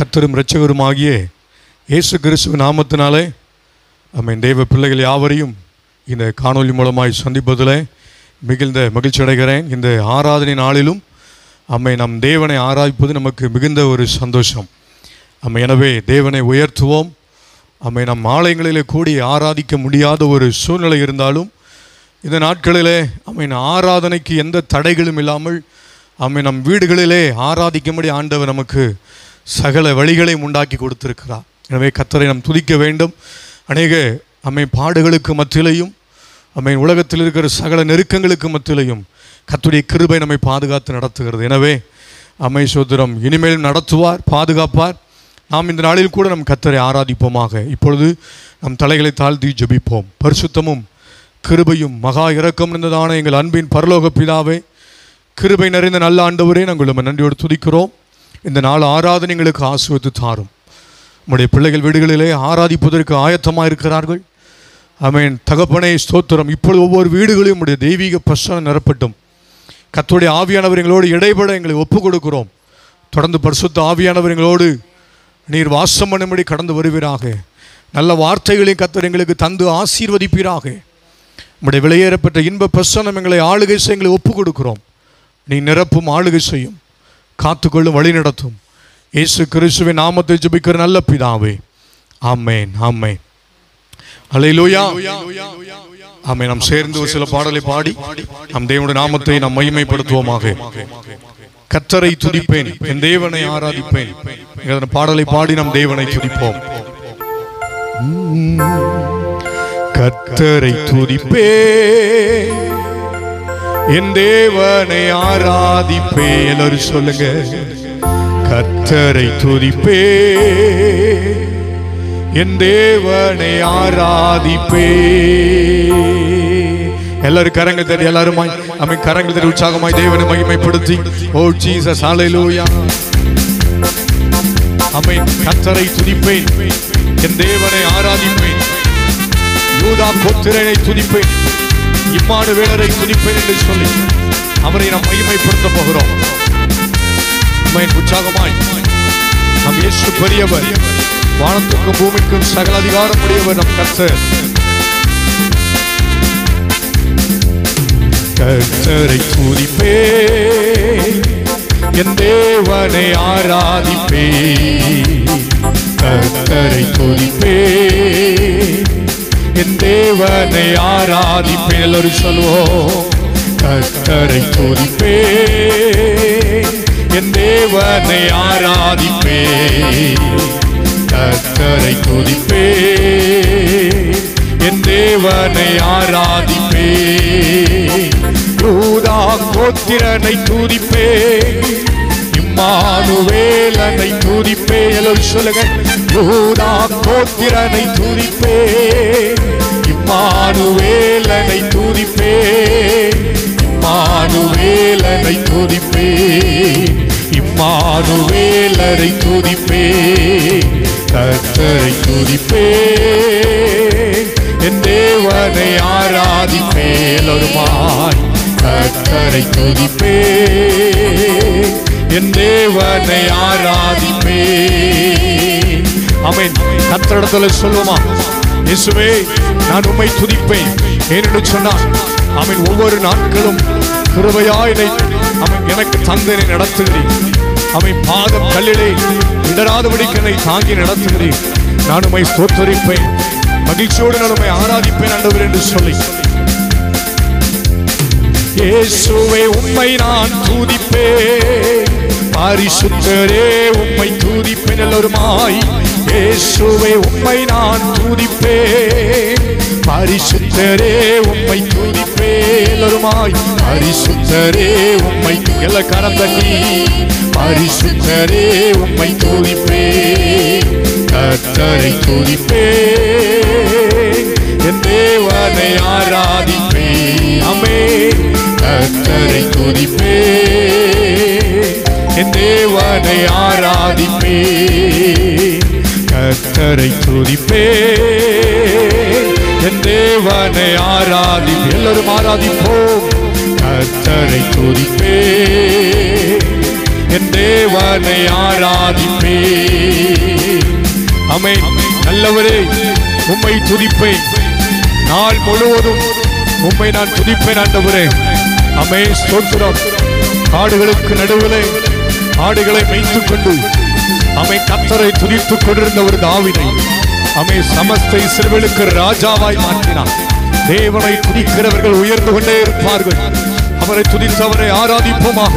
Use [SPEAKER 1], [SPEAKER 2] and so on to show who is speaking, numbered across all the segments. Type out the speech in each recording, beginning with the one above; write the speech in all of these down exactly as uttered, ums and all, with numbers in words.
[SPEAKER 1] கர்த்தரும் இரட்சகருமாகிய இயேசு கிறிஸ்துவின் நாமத்தினாலே ஆமென். தேவ பிள்ளைகள் யாவரையும் இந்த காணொலி மூலமாய் சந்திப்பதில் மிகுந்த மகிழ்ச்சி அடைகிறேன். இந்த ஆராதனை நாளிலும் அம்மை நம் தேவனை ஆராதிப்பது நமக்கு மிகுந்த ஒரு சந்தோஷம். அம்மை எனவே தேவனை உயர்த்துவோம். அம்மை நம் ஆலயங்களிலே கூடி ஆராதிக்க முடியாத ஒரு சூழ்நிலை இருந்தாலும் இந்த நாட்களிலே அம்மை ஆராதனைக்கு எந்த தடைகளும் இல்லாமல் அம்மை நம் வீடுகளிலே ஆராதிக்கும்படி ஆண்டவர் நமக்கு சகல வழிகளையும் உண்டாக்கி கொடுத்திருக்கிறார். எனவே கர்த்தரை நாம் துதிக்க வேண்டும். அநேக அம்மை பாடுகளுக்கு மத்தியிலையும் அம்மை உலகத்தில் இருக்கிற சகல நெருக்கங்களுக்கு மத்தியிலையும் கர்த்தருடைய கிருபை நம்மை பாதுகாத்து நடத்துகிறது. எனவே அம்மை சோதரம் இனிமேலும் நடத்துவார், பாதுகாப்பார். நாம் இந்த நாளில் கூட நம் கர்த்தரை ஆராதிப்போமாக. இப்பொழுது நம் தலைகளை தாழ்த்தி ஜெபிப்போம். பரிசுத்தமும் கிருபையும் மகா இரக்கம் இருந்ததான எங்கள் அன்பின் பரலோக பிதாவே, கிருபை நிறைந்த நல்ல ஆண்டவரே, நாங்கள் நம்ம நன்றியோடு துதிக்கிறோம். இந்த நாள் ஆராதனை எங்களுக்கு ஆசீர்வதித்து தாரும். உம்முடைய பிள்ளைகள் வீடுகளிலே ஆராதிப்பதற்கு ஆயத்தமாக இருக்கிறார்கள். ஆமென். தகப்பனே ஸ்தோத்திரம். இப்பொழுது ஒவ்வொரு வீடுகளையும் உம்முடைய தெய்வீக பிரசன்னம் நிரப்பட்டும். கர்த்தருடைய ஆவியானவர் எங்களோடு இடைபட எங்களை ஒப்பு கொடுக்கிறோம். தொடர்ந்து பரிசுத்த ஆவியானவர் எங்களோடு நீர் வாசம் பண்ணும்படி கடந்து வருவீராக. நல்ல வார்த்தைகளையும் கர்த்தர் எங்களுக்கு தந்து ஆசீர்வதிப்பீராக. உம்முடைய விலையேறப்பட்ட இன்ப பிரசன்னம் எங்களை ஆளுகை செய்ய எங்களை ஒப்பு கொடுக்கிறோம். நீ நிரப்பும், ஆளுகை செய்யும், காத்துக்கொள்ளும், வழி நடத்தும். இயேசு கிறிஸ்துவின் நாமத்தை ஜெபிக்கிற நல்ல பிதாவே, ஆமென், ஆமென். அல்லேலூயா, ஆமென். நாம் சேர்ந்து ஒரு சில பாடலை பாடி நம் தேவனுடைய நாமத்தை நாம் மகிமைப்படுத்துவோமாக. கர்த்தரை துதிப்பேன், என் தேவனை ஆராதிப்பேன். பாடலை பாடி நம் தேவனை துதிப்போம். கர்த்தரை துதிப்பேன், என் தேவனை ஆராதிப்பே. எல்லாரும் சொல்லுங்க. கர்த்தரை துதிப்பே, என் தேவனை ஆராதிப்பே. எல்லாரும் கரங்கள் தட்டி, எல்லாரும் அமை கரங்கள் தட்டி உற்சாகமாய் தேவனை மகிமைப்படுத்தி, ஓ ஜீசஸ், ஹல்லேலூயா. அமை கர்த்தரை துதிப்பேன், என் தேவனை ஆராதிப்பேன். யூதா கோத்திரனை துதிப்பேன், இம்மானுவேலரை துதிப்பேன் என்று சொல்லி அவரை நாம் மகிமைப்படுத்த போகிறோம். உற்சாகமாய் நம் இயேசு பெரியவர், வானத்துக்கும் பூமிக்கும் சகல அதிகாரம் உடையவர் நம் கர்த்தர். கர்த்தரை துதிப்பேன், என் தேவனை ஆராதிப்பேன். கர்த்தரை துதிப்பேன், என் தேவனை ஆராதிப்பேன். எல்லாரும் சொல்வோம். கர்த்தரை துதிப்பேன், என் தேவனை ஆராதிப்பேன். கர்த்தரை துதிப்பேன், என் தேவனை ஆராதிப்பேன். யூதா கோத்திரனை துதிப்பேன், இம்மானுவேலனை துதிப்பேன். எல்லாரும் சொல்லுங்க. யூதா கோத்திரனை துதிப்பேன், இம்மானுவேலனை துதிப்பேன். இம்மானுவேலனை துதிப்பேன், இம்மானுவேலரை துதிப்பேன். கர்த்தரை துதிப்பேன், என் தேவனை ஆராதிப்பேன். எல்லாருமாய் கர்த்தரை துதிப்பேன், என் தேவனை ஆராதிப்பேன். ஆமென். கர்த்தரிடத்துல சொல்லுமா, இயேசுவே நான் உம்மை துதிப்பேன். ஏனென்று சொன்னார், ஆமென், ஒவ்வொரு நாட்களும் கிருபையாய் அவன் எனக்கு தந்தனை நடத்துகிறேன். அவன் பாதம் கல்லிலே இடராதபடிக்கு என்னை தாங்கி நடத்துகிறேன். நான் உம்மை ஸ்தோத்தரிப்பேன், மகிழ்ச்சியோடு நான் உம்மை ஆராதிப்பேன் ஆண்டவரே என்று சொல்லி, இயேசுவே உம்மை நான் துதிப்பேன். பரிசுத்தரே உம்மை துதிப்பேன். எல்லோருமாய் இயேசுவே உம்மை நான் துதிப்பேன். பரிசுத்தரே உம்மை துதிப்பேன். எல்லோருமாய் பரிசுத்தரே உம்மை. எல்லா கரம் தட்டி, பரிசுத்தரே உம்மை துதிப்பேன். கர்த்தரை துதிப்பேன், என் தேவனை ஆராதிப்பேன். ஆமென். கர்த்தரை துதிப்பேன், என் தேவனை ஆராதிப்பேன். கர்த்தரை துதிப்பேன், என் தேவனை ஆராதிப்பேன். எல்லாரும் ஆராதிப்போம். கர்த்தரை துதிப்பேன், என் தேவனை ஆராதிப்பேன். ஆமென். நல்லவரே, உம்மை துதிப்பேன். நாள் முழுவதும் உம்மை நான் துதிப்பேன் ஆண்டவரே. ஆமென். ஸ்தோத்திரம். காடுகளுக்கு நடுவிலே ஆடுகளை மேய்த்துக் கொண்டு ஆமென் கர்த்தரை துதித்துக் கொண்டிருந்த ஒரு தாவீதை ஆமென் சமஸ்த இஸ்ரவேலுக்கு ராஜாவாய் மாற்றினார். தேவனை துதிக்கிறவர்கள் உயர்ந்து கொண்டே இருப்பார்கள். அவரை துதித்தவரை ஆராதிப்போமாக.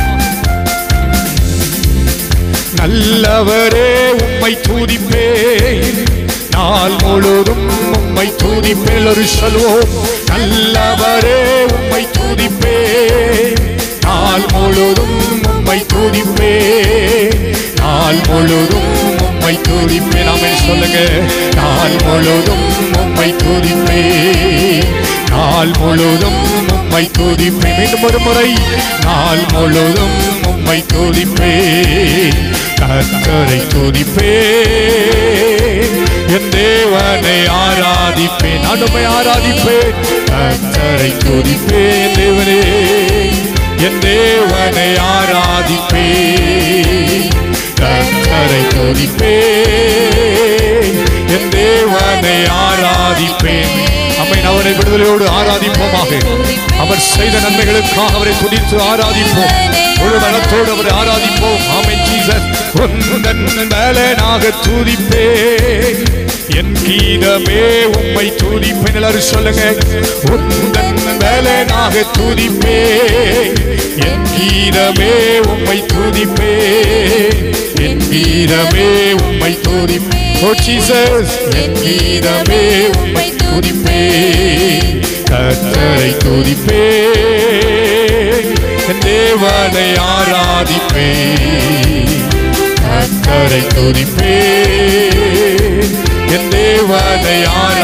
[SPEAKER 1] நல்லவரே, உம்மை துதிப்பேன். நாள் முழுவதும் உம்மை துதிப்பேன். ஒரு சொல்வோம். நல்லவரே, உம்மை துதிப்பேன். நாள் முழுவதும் உம்மை துதிப்பேன். நாள் முழுவதும் உம்மை துதிப்பேன். ஆமென் சொல்லுங்க. நாள் முழுவதும் உம்மை துதிப்பேன். நாள் முழுவதும் உம்மை துதிப்பேன். மீண்டும் ஒரு முறை. நாள் முழுவதும் உம்மை துதிப்பேன். கர்த்தரை துதிப்பேன். என் தேவனை ஆராதிப்பேன். நான் உம்மை ஆராதிப்பேன். கர்த்தரை துதிப்பேன். தேவனே, என் தேவனை ஆராதிப்பேன். கர்த்தரை துதிப்பேன். என் தேவனை ஆராதிப்பேன். ஆமென். அவரை விடுதலையோடு ஆராதிப்போமாக. அவர் செய்த நன்மைகளுக்காக அவரை துதித்து ஆராதிப்போம். முழு பலத்தோடு அவரை ஆராதிப்போம். ஆமென். ஜீசஸ். உந்தன் பலனாக துதிப்பேன். என் கீதமே உம்மை துதிப்பேன். எல்லாரும் சொல்லுங்க. உந்தன் பலனாக துதிப்பேன். என் கீதமே உம்மை துதிப்பேன். என் கீதமே உம்மை துதிப்பேன். ஓ ஜீசஸ். என் கீதமே உம்மை துதிப்பேன். கர்த்தரை துதிப்பேன். என் தேவனை ஆராதிப்பேன். கர்த்தரை துதிப்பேன். என் தேவனை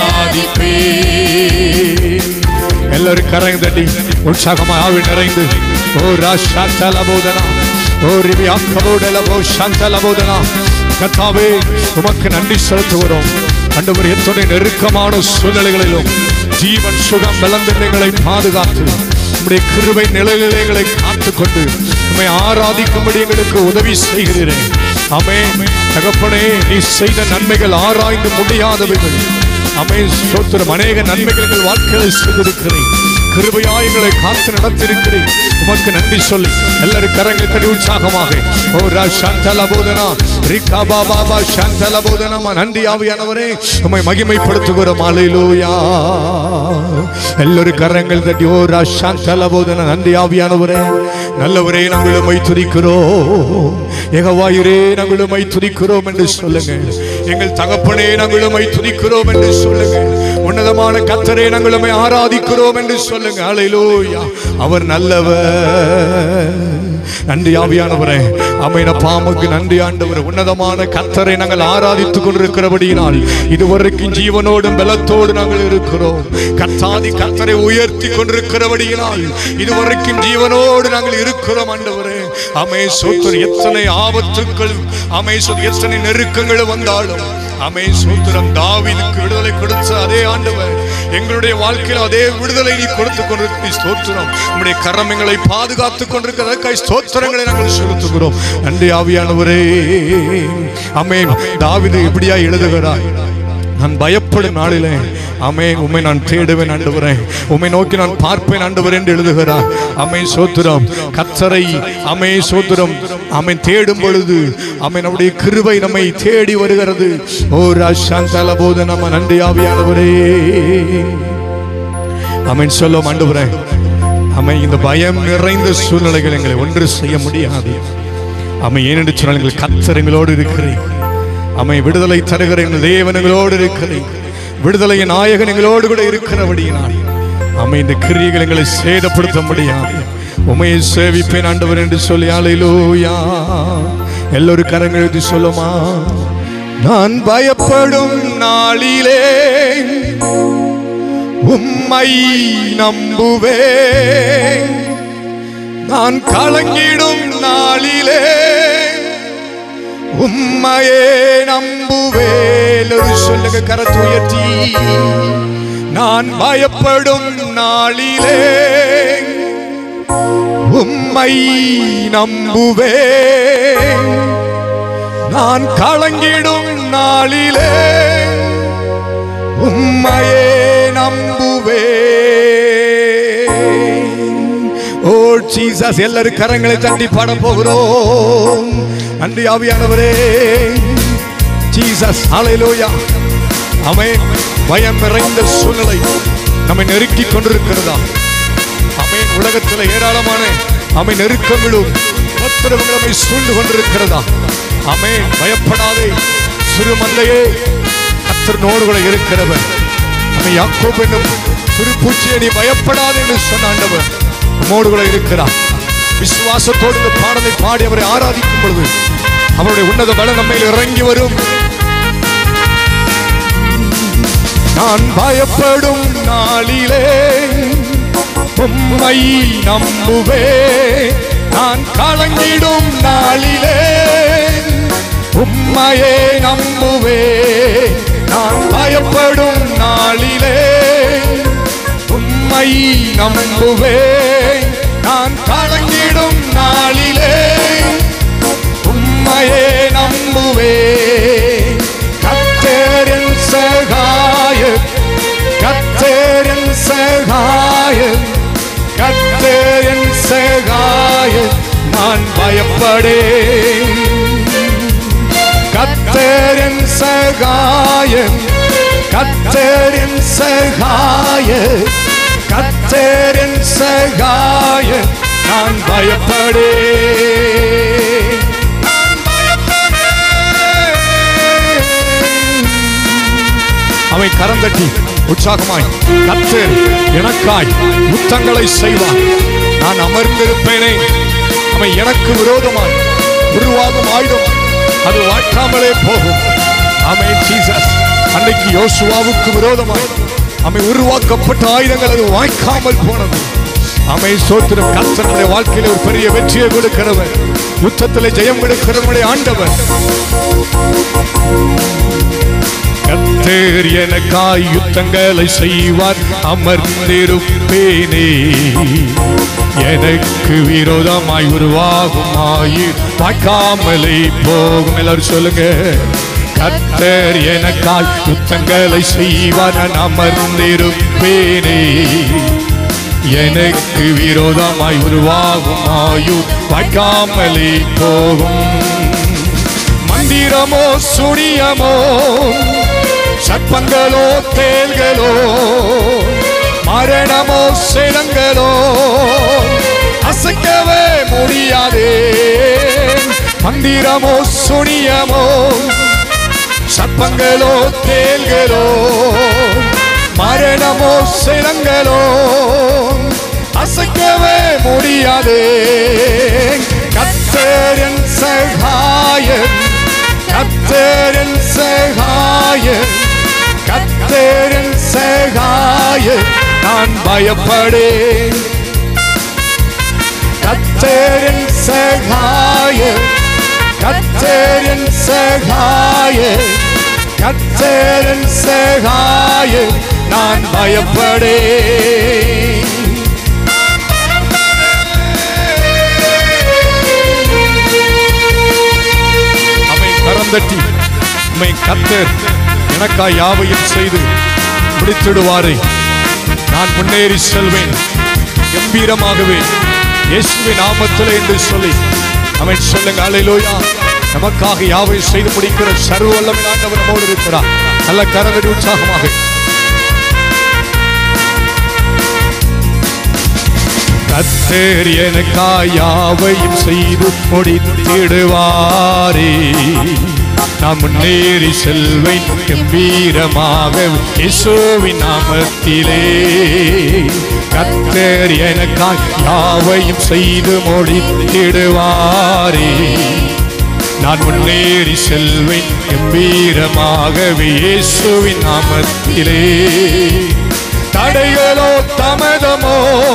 [SPEAKER 1] ஆராதிப்பேன். எல்லாரும் கரங்க தட்டி உற்சாகமாக ஆவி நிறைந்து ஓ ராஷாந்தலபோதனா ஓ ரிவியாக்கபோடலபோ சாந்தலபோதனா. கர்த்தாவே, உமக்கு நன்றி செலுத்துகிறோம். ஆண்டவர், எத்தனை நெருக்கமான சூழ்நிலைகளிலும் ஜீவன் சுகம் பலந்தங்களை பாதுகாத்து உம்முடைய கிருபை நிழல்களை காத்துக்கொண்டு உம்மை ஆராதிக்கும்படி எங்களுக்கு உதவி செய்கிறேன். ஆமென். தகப்பனே, நீ செய்த நன்மைகள் ஆராய்ந்து முடியாதவைகள். ஆமென். ஸ்தோத்திரம். அநேக நன்மைகள் எங்கள் வாழ்க்கையில் செய்திருக்கிறேன். கிருபையாய் எங்களை காத்து நடத்திருக்கிறேன். உமக்கு நன்றி சொல்லி எல்லாரும் கரங்கள் தட்டி உற்சாகமாக ஓ ராஷாந்தலபோதனா ரிகா பாபா சாந்தலபோதனா. நன்றி ஆவியானவரே, உம்மை மகிமைப்படுத்துகிறோம். அல்லேலூயா. எல்லாரும் கரங்கள் தட்டி ஓ ராஷாந்தலபோதனா. நன்றி ஆவியானவரே. நல்லவரே, நாங்கள் உம்மை துதிக்கிறோம். யெகோவாயே, நாங்கள் உம்மை துதிக்கிறோம் என்று சொல்லுங்க. எங்கள் தகப்பனே, நாங்கள் உம்மை துதிக்கிறோம் என்று சொல்லுங்க. உன்னதமான கர்த்தரே, நாங்கள் உம்மை ஆராதிக்கிறோம் என்று சொல்லுங்க. அல்லேலூயா. அவர் நல்லவர். நன்றி ஆவியானவரே. ஆமென். பாமுக்கு நன்றி ஆண்டவரே. உன்னதமான கர்த்தரை நாங்கள் ஆராதித்துக் கொண்டிருக்கிறபடியினால் இதுவரைக்கும் ஜீவனோடும் பலத்தோடு நாங்கள் இருக்கிறோம். கர்த்தாதி கர்த்தரை உயர்த்தி கொண்டிருக்கிறபடியினால் இதுவரைக்கும் ஜீவனோடு நாங்கள் இருக்கிறோம் ஆண்டவரே. ஆமென். சோத்திரம். எத்தனை ஆபத்துக்கள், ஆமென், எத்தனை நெருக்கங்கள் வந்தாலும் ஆமென் ஸ்தோத்திரம். தாவீதுக்கு விடுதலை கொடுத்த அதே ஆண்டவர் எங்களுடைய வாழ்க்கையில் அதே விடுதலை நீ கொடுத்துக் கொண்டிருக்க ஸ்தோத்திரம். உம்முடைய கரம் எங்களை பாதுகாத்துக் கொண்டிருக்கிறதற்காய் ஸ்தோத்திரங்களை நாங்கள் செலுத்துகிறோம். நன்றி ஆவியானவரே. ஆமென். தாவீது இப்படியா எழுதுகிறார். நான் பயப்படும் நாளிலே ஆமென் உம்மை நான் தேடுவேன் ஆண்டவரே. உம்மை நோக்கி நான் பார்ப்பேன் ஆண்டவரே என்று எழுதுகிறார். ஆமென். ஸ்தோத்திரம். கர்த்தரை ஆமென் ஸ்தோத்திரம் ஆமென் தேடும் பொழுது ஆமென் நம்முடைய கிருபை நம்மை தேடி வருகிறது. ஓ ராஷாந்தலபோதனா. நன்றி ஆவியானவரே. ஆமென். சொல்லும் ஆண்டவரே. ஆமென். இந்த பயம் நிறைந்த சூழ்நிலைகள் எங்களை ஒன்று செய்ய முடியாது. ஆமென். ஏனென்று சொன்னால் எங்கள் கர்த்தர் எங்களோடு இருக்கிறேன். ஆமென். விடுதலை தருகிற எங்கள் தேவன் எங்களோடு இருக்கிறேன். விடுதலையின் நாயகன் எங்களோடு கூட இருக்கிறபடியினால் ஆமென். இந்த கிரியைகள் எங்களை சேதப்படுத்த முடியாது. உம்மை சேவிப்பேன் ஆண்டவர் என்று சொல்லி அல்லேலூயா. எல்லோரும் கரங்கள் எழுதி சொல்லுமா. நான் பயப்படும் நாளிலே உம்மை நம்புவேன். நான் கலங்கிடும் நாளிலே உம்மையே நம்புவேன். சொல்லுங்க கரத்தை உயர்த்தி. நான் பயப்படும் நாளிலே உம்மை நம்புவே நான் கலங்கிடும் நாளிலே உம்மையே நம்புவே. ஓ ஜீசஸ், எல்லாரும் கரங்களை தட்டி பாட போகிறோம். நன்றி ஆவியானவரே. Jesus, hallelujah. ஆமென். பயம் நிறைந்த சூழ்நிலை நம்மை நெருக்கி கொண்டிருக்கிறதா? ஆமென். உலகத்தில் ஏராளமான ஆமென் நெருக்கங்களும் உபத்திரவங்களும் நம்மை சூழ்ந்து கொண்டிருக்கிறதா? ஆமென். பயப்படாதே சிறு மந்தையே, கர்த்தரோடு கூட இருக்கிறவர். நம்மை யாக்கோபு என்னும் சிறு பூச்சியை நீ பயப்படாதே என்று சொன்ன ஆண்டவர் நம்மோடு கூட இருக்கிறார். விசுவாசத்தோடு இந்த பாடலை பாடி அவரை ஆராதிக்கும் பொழுது அவருடைய உன்னத பலம் நம்மை இறங்கி வரும். நான் பயப்படும் நாளிலே உம்மை நம்புவே நான் கலங்கிடும் நாளிலே உம்மையே நம்புவே. நான் பயப்படும் நாளிலே உம்மை நம்புவே நான் கலங்கிடும் நாளிலே உம்மையே நம்புவே. கர்த்தரின் சகாயம், கர்த்தரின் சகாயம், கர்த்தரின் சகாயம் நான் பயப்படேன். கர்த்தரின் சகாயம், கர்த்தரின் சகாயம், கர்த்தரின் சகாயம் நான் பயப்படேன். அவை கரம் தட்டி உற்சாகமாய் கர்த்தர் எனக்காய் யுத்தங்களை செய்வார். நான் அமர்ந்திருப்பேனே. அவை எனக்கு விரோதமாய் உருவாகும் ஆயுதம் அது வாய்க்காமலே போகும். Amen Jesus. அன்னைக்கு யோசுவாவுக்கு விரோதமாய் அவை உருவாக்கப்பட்ட ஆயுதங்கள் அது வாய்க்காமல் போனது. அவை சோத்திரம். கர்த்தருடைய வாழ்க்கையில ஒரு பெரிய வெற்றியை கொடுக்கிறவர், யுத்தத்திலே ஜெயம் கொடுக்கிறவருடைய ஆண்டவர். கர்த்தர் எனக்காய் யுத்தங்களை செய்வார். அமர்ந்திருப்பேனே. எனக்கு விரோதமாய் உருவாகும் ஆயுதம் வாய்க்காமலே போகும். எல்லாரும் சொல்லுங்க. கர்த்தர் எனக்காய் யுத்தங்களை செய்வார். நான் அமர்ந்திருப்பேனே. எனக்கு விரோதமாய் உருவாகும் ஆயுதம் வாய்க்காமலே போகும். மந்திரமோ சுனியமோ சர்ப்பங்களோ தேள்களோ மரணமோ சேதங்களோ அசைக்கவே முடியாதே. மந்திரமோ சுனியமோ சர்ப்பங்களோ தேள்களோ மரணமோ சேதங்களோ அசைக்கவே முடியாதே. கர்த்தரின் சகாயம், கர்த்தரின் சகாயம், கர்த்தரின் சகாயம் நான் பயப்படேன். கர்த்தரின் சகாயம், கர்த்தரின் சகாயம், கர்த்தரின் சகாயம் நான் பயப்படேன். கரம் தட்டி உம்மை கர்த்தர் எனக்காய் யாவையும் செய்து முடித்திடுவாரே. நான் முன்னேறி செல்வேன், கம்பீரமாகவே இயேசுவின் நாமத்திலே என்று சொல்லி அவன் சொல்லுங்க. அல்லேலூயா. நமக்காக யாவையும் செய்து முடிக்கிற சர்வ வல்லமை ஆண்டவர் நம்மோடு இருக்கிறார். நல்ல கரங்களை உற்சாகமாக கர்த்தர் எனக்காய் யாவையும் செய்து முடித்திடுவாரே. நான் முன்னேறி செல்வேன் கம்பீரமாக இயேசுவின் நாமத்திலே. கர்த்தர் எனக்காய் யாவையும் செய்து முடித்திடுவாரே. நான் முன்னேறி செல்வேன் கம்பீரமாகவே இயேசுவின் நாமத்திலே. தடைகளோ தாமதமோ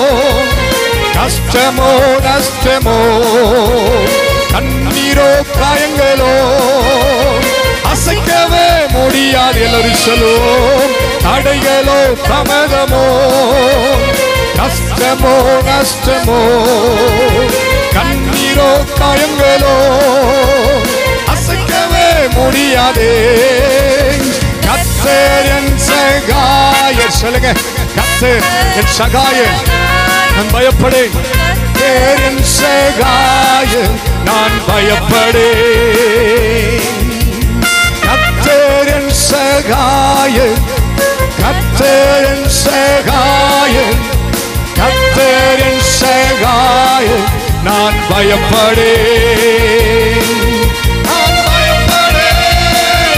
[SPEAKER 1] கஷ்டமோ நஷ்டமோ கண்ணீரோ காயங்களோ அசைக்கவே முடியாது. எல்லாரும் சொல்லுவோம். தடைகளோ தாமதமோ கஷ்டமோ நஷ்டமோ கண்ணீரோ காயங்களோ அசைக்கவே முடியாதே. கர்த்தர் என் சகாயர். சொல்லுங்க, கர்த்தர் என் சகாயர், நான் பயப்படேன். கர்த்தர் என் சகாயர், நான் பயப்படேன். கர்த்தர் என் சகாயர், கர்த்தர் என் சகாயர், கர்த்தர் என் சகாயர், நான் பயப்படேன். நான் பயப்படேன்.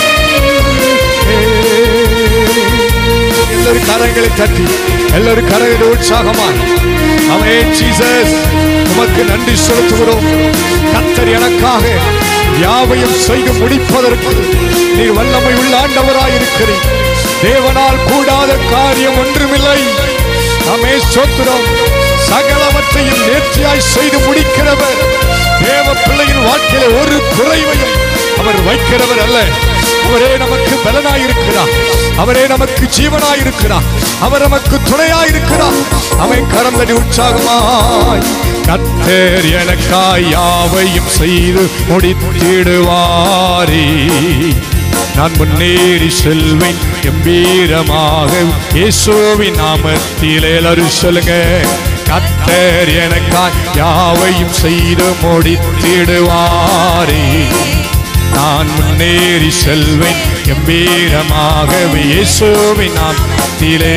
[SPEAKER 1] எல்லாரும் கரங்களை தட்டி, எல்லாரும் கரங்களை உற்சாகமாய் ஆமென். ஜீசஸ், உமக்கு நன்றி செலுத்துகிறோம். கர்த்தர் எனக்காக யாவையும் செய்து முடிப்பதற்கு நீர் வல்லமை உள்ள ஆண்டவராயிருக்கிறீர். தேவனால் கூடாத காரியம் ஒன்றுமில்லை. ஆமே, ஸ்தோத்திரம். சகலவற்றையும் நேர்த்தியாய் செய்து முடிக்கிறவர். தேவ பிள்ளையின் வாழ்க்கையில ஒரு குறைவையும் அவர் வைக்கிறவர் அல்ல. அவரே நமக்கு பலனாயிருக்கிறார், அவரே நமக்கு ஜீவனாயிருக்கிறார், அவர் நமக்கு துணையாயிருக்கிறார். அவன் கரந்தடி உற்சாகமாய் கர்த்தர் எனக்காய் யாவையும் செய்து முடித்திடுவாரே. நான் முன்னேறி செல்வேன் கம்பீரமாக இயேசுவின் நாமத்தில். எல்லாரும் சொல்லுங்க, கர்த்தர் எனக்காய் யாவையும் செய்து முடித்திடுவாரே. நான் முன்னேறி செல்வேன் கம்பீரமாக இயேசுவின் நாமத்திலே.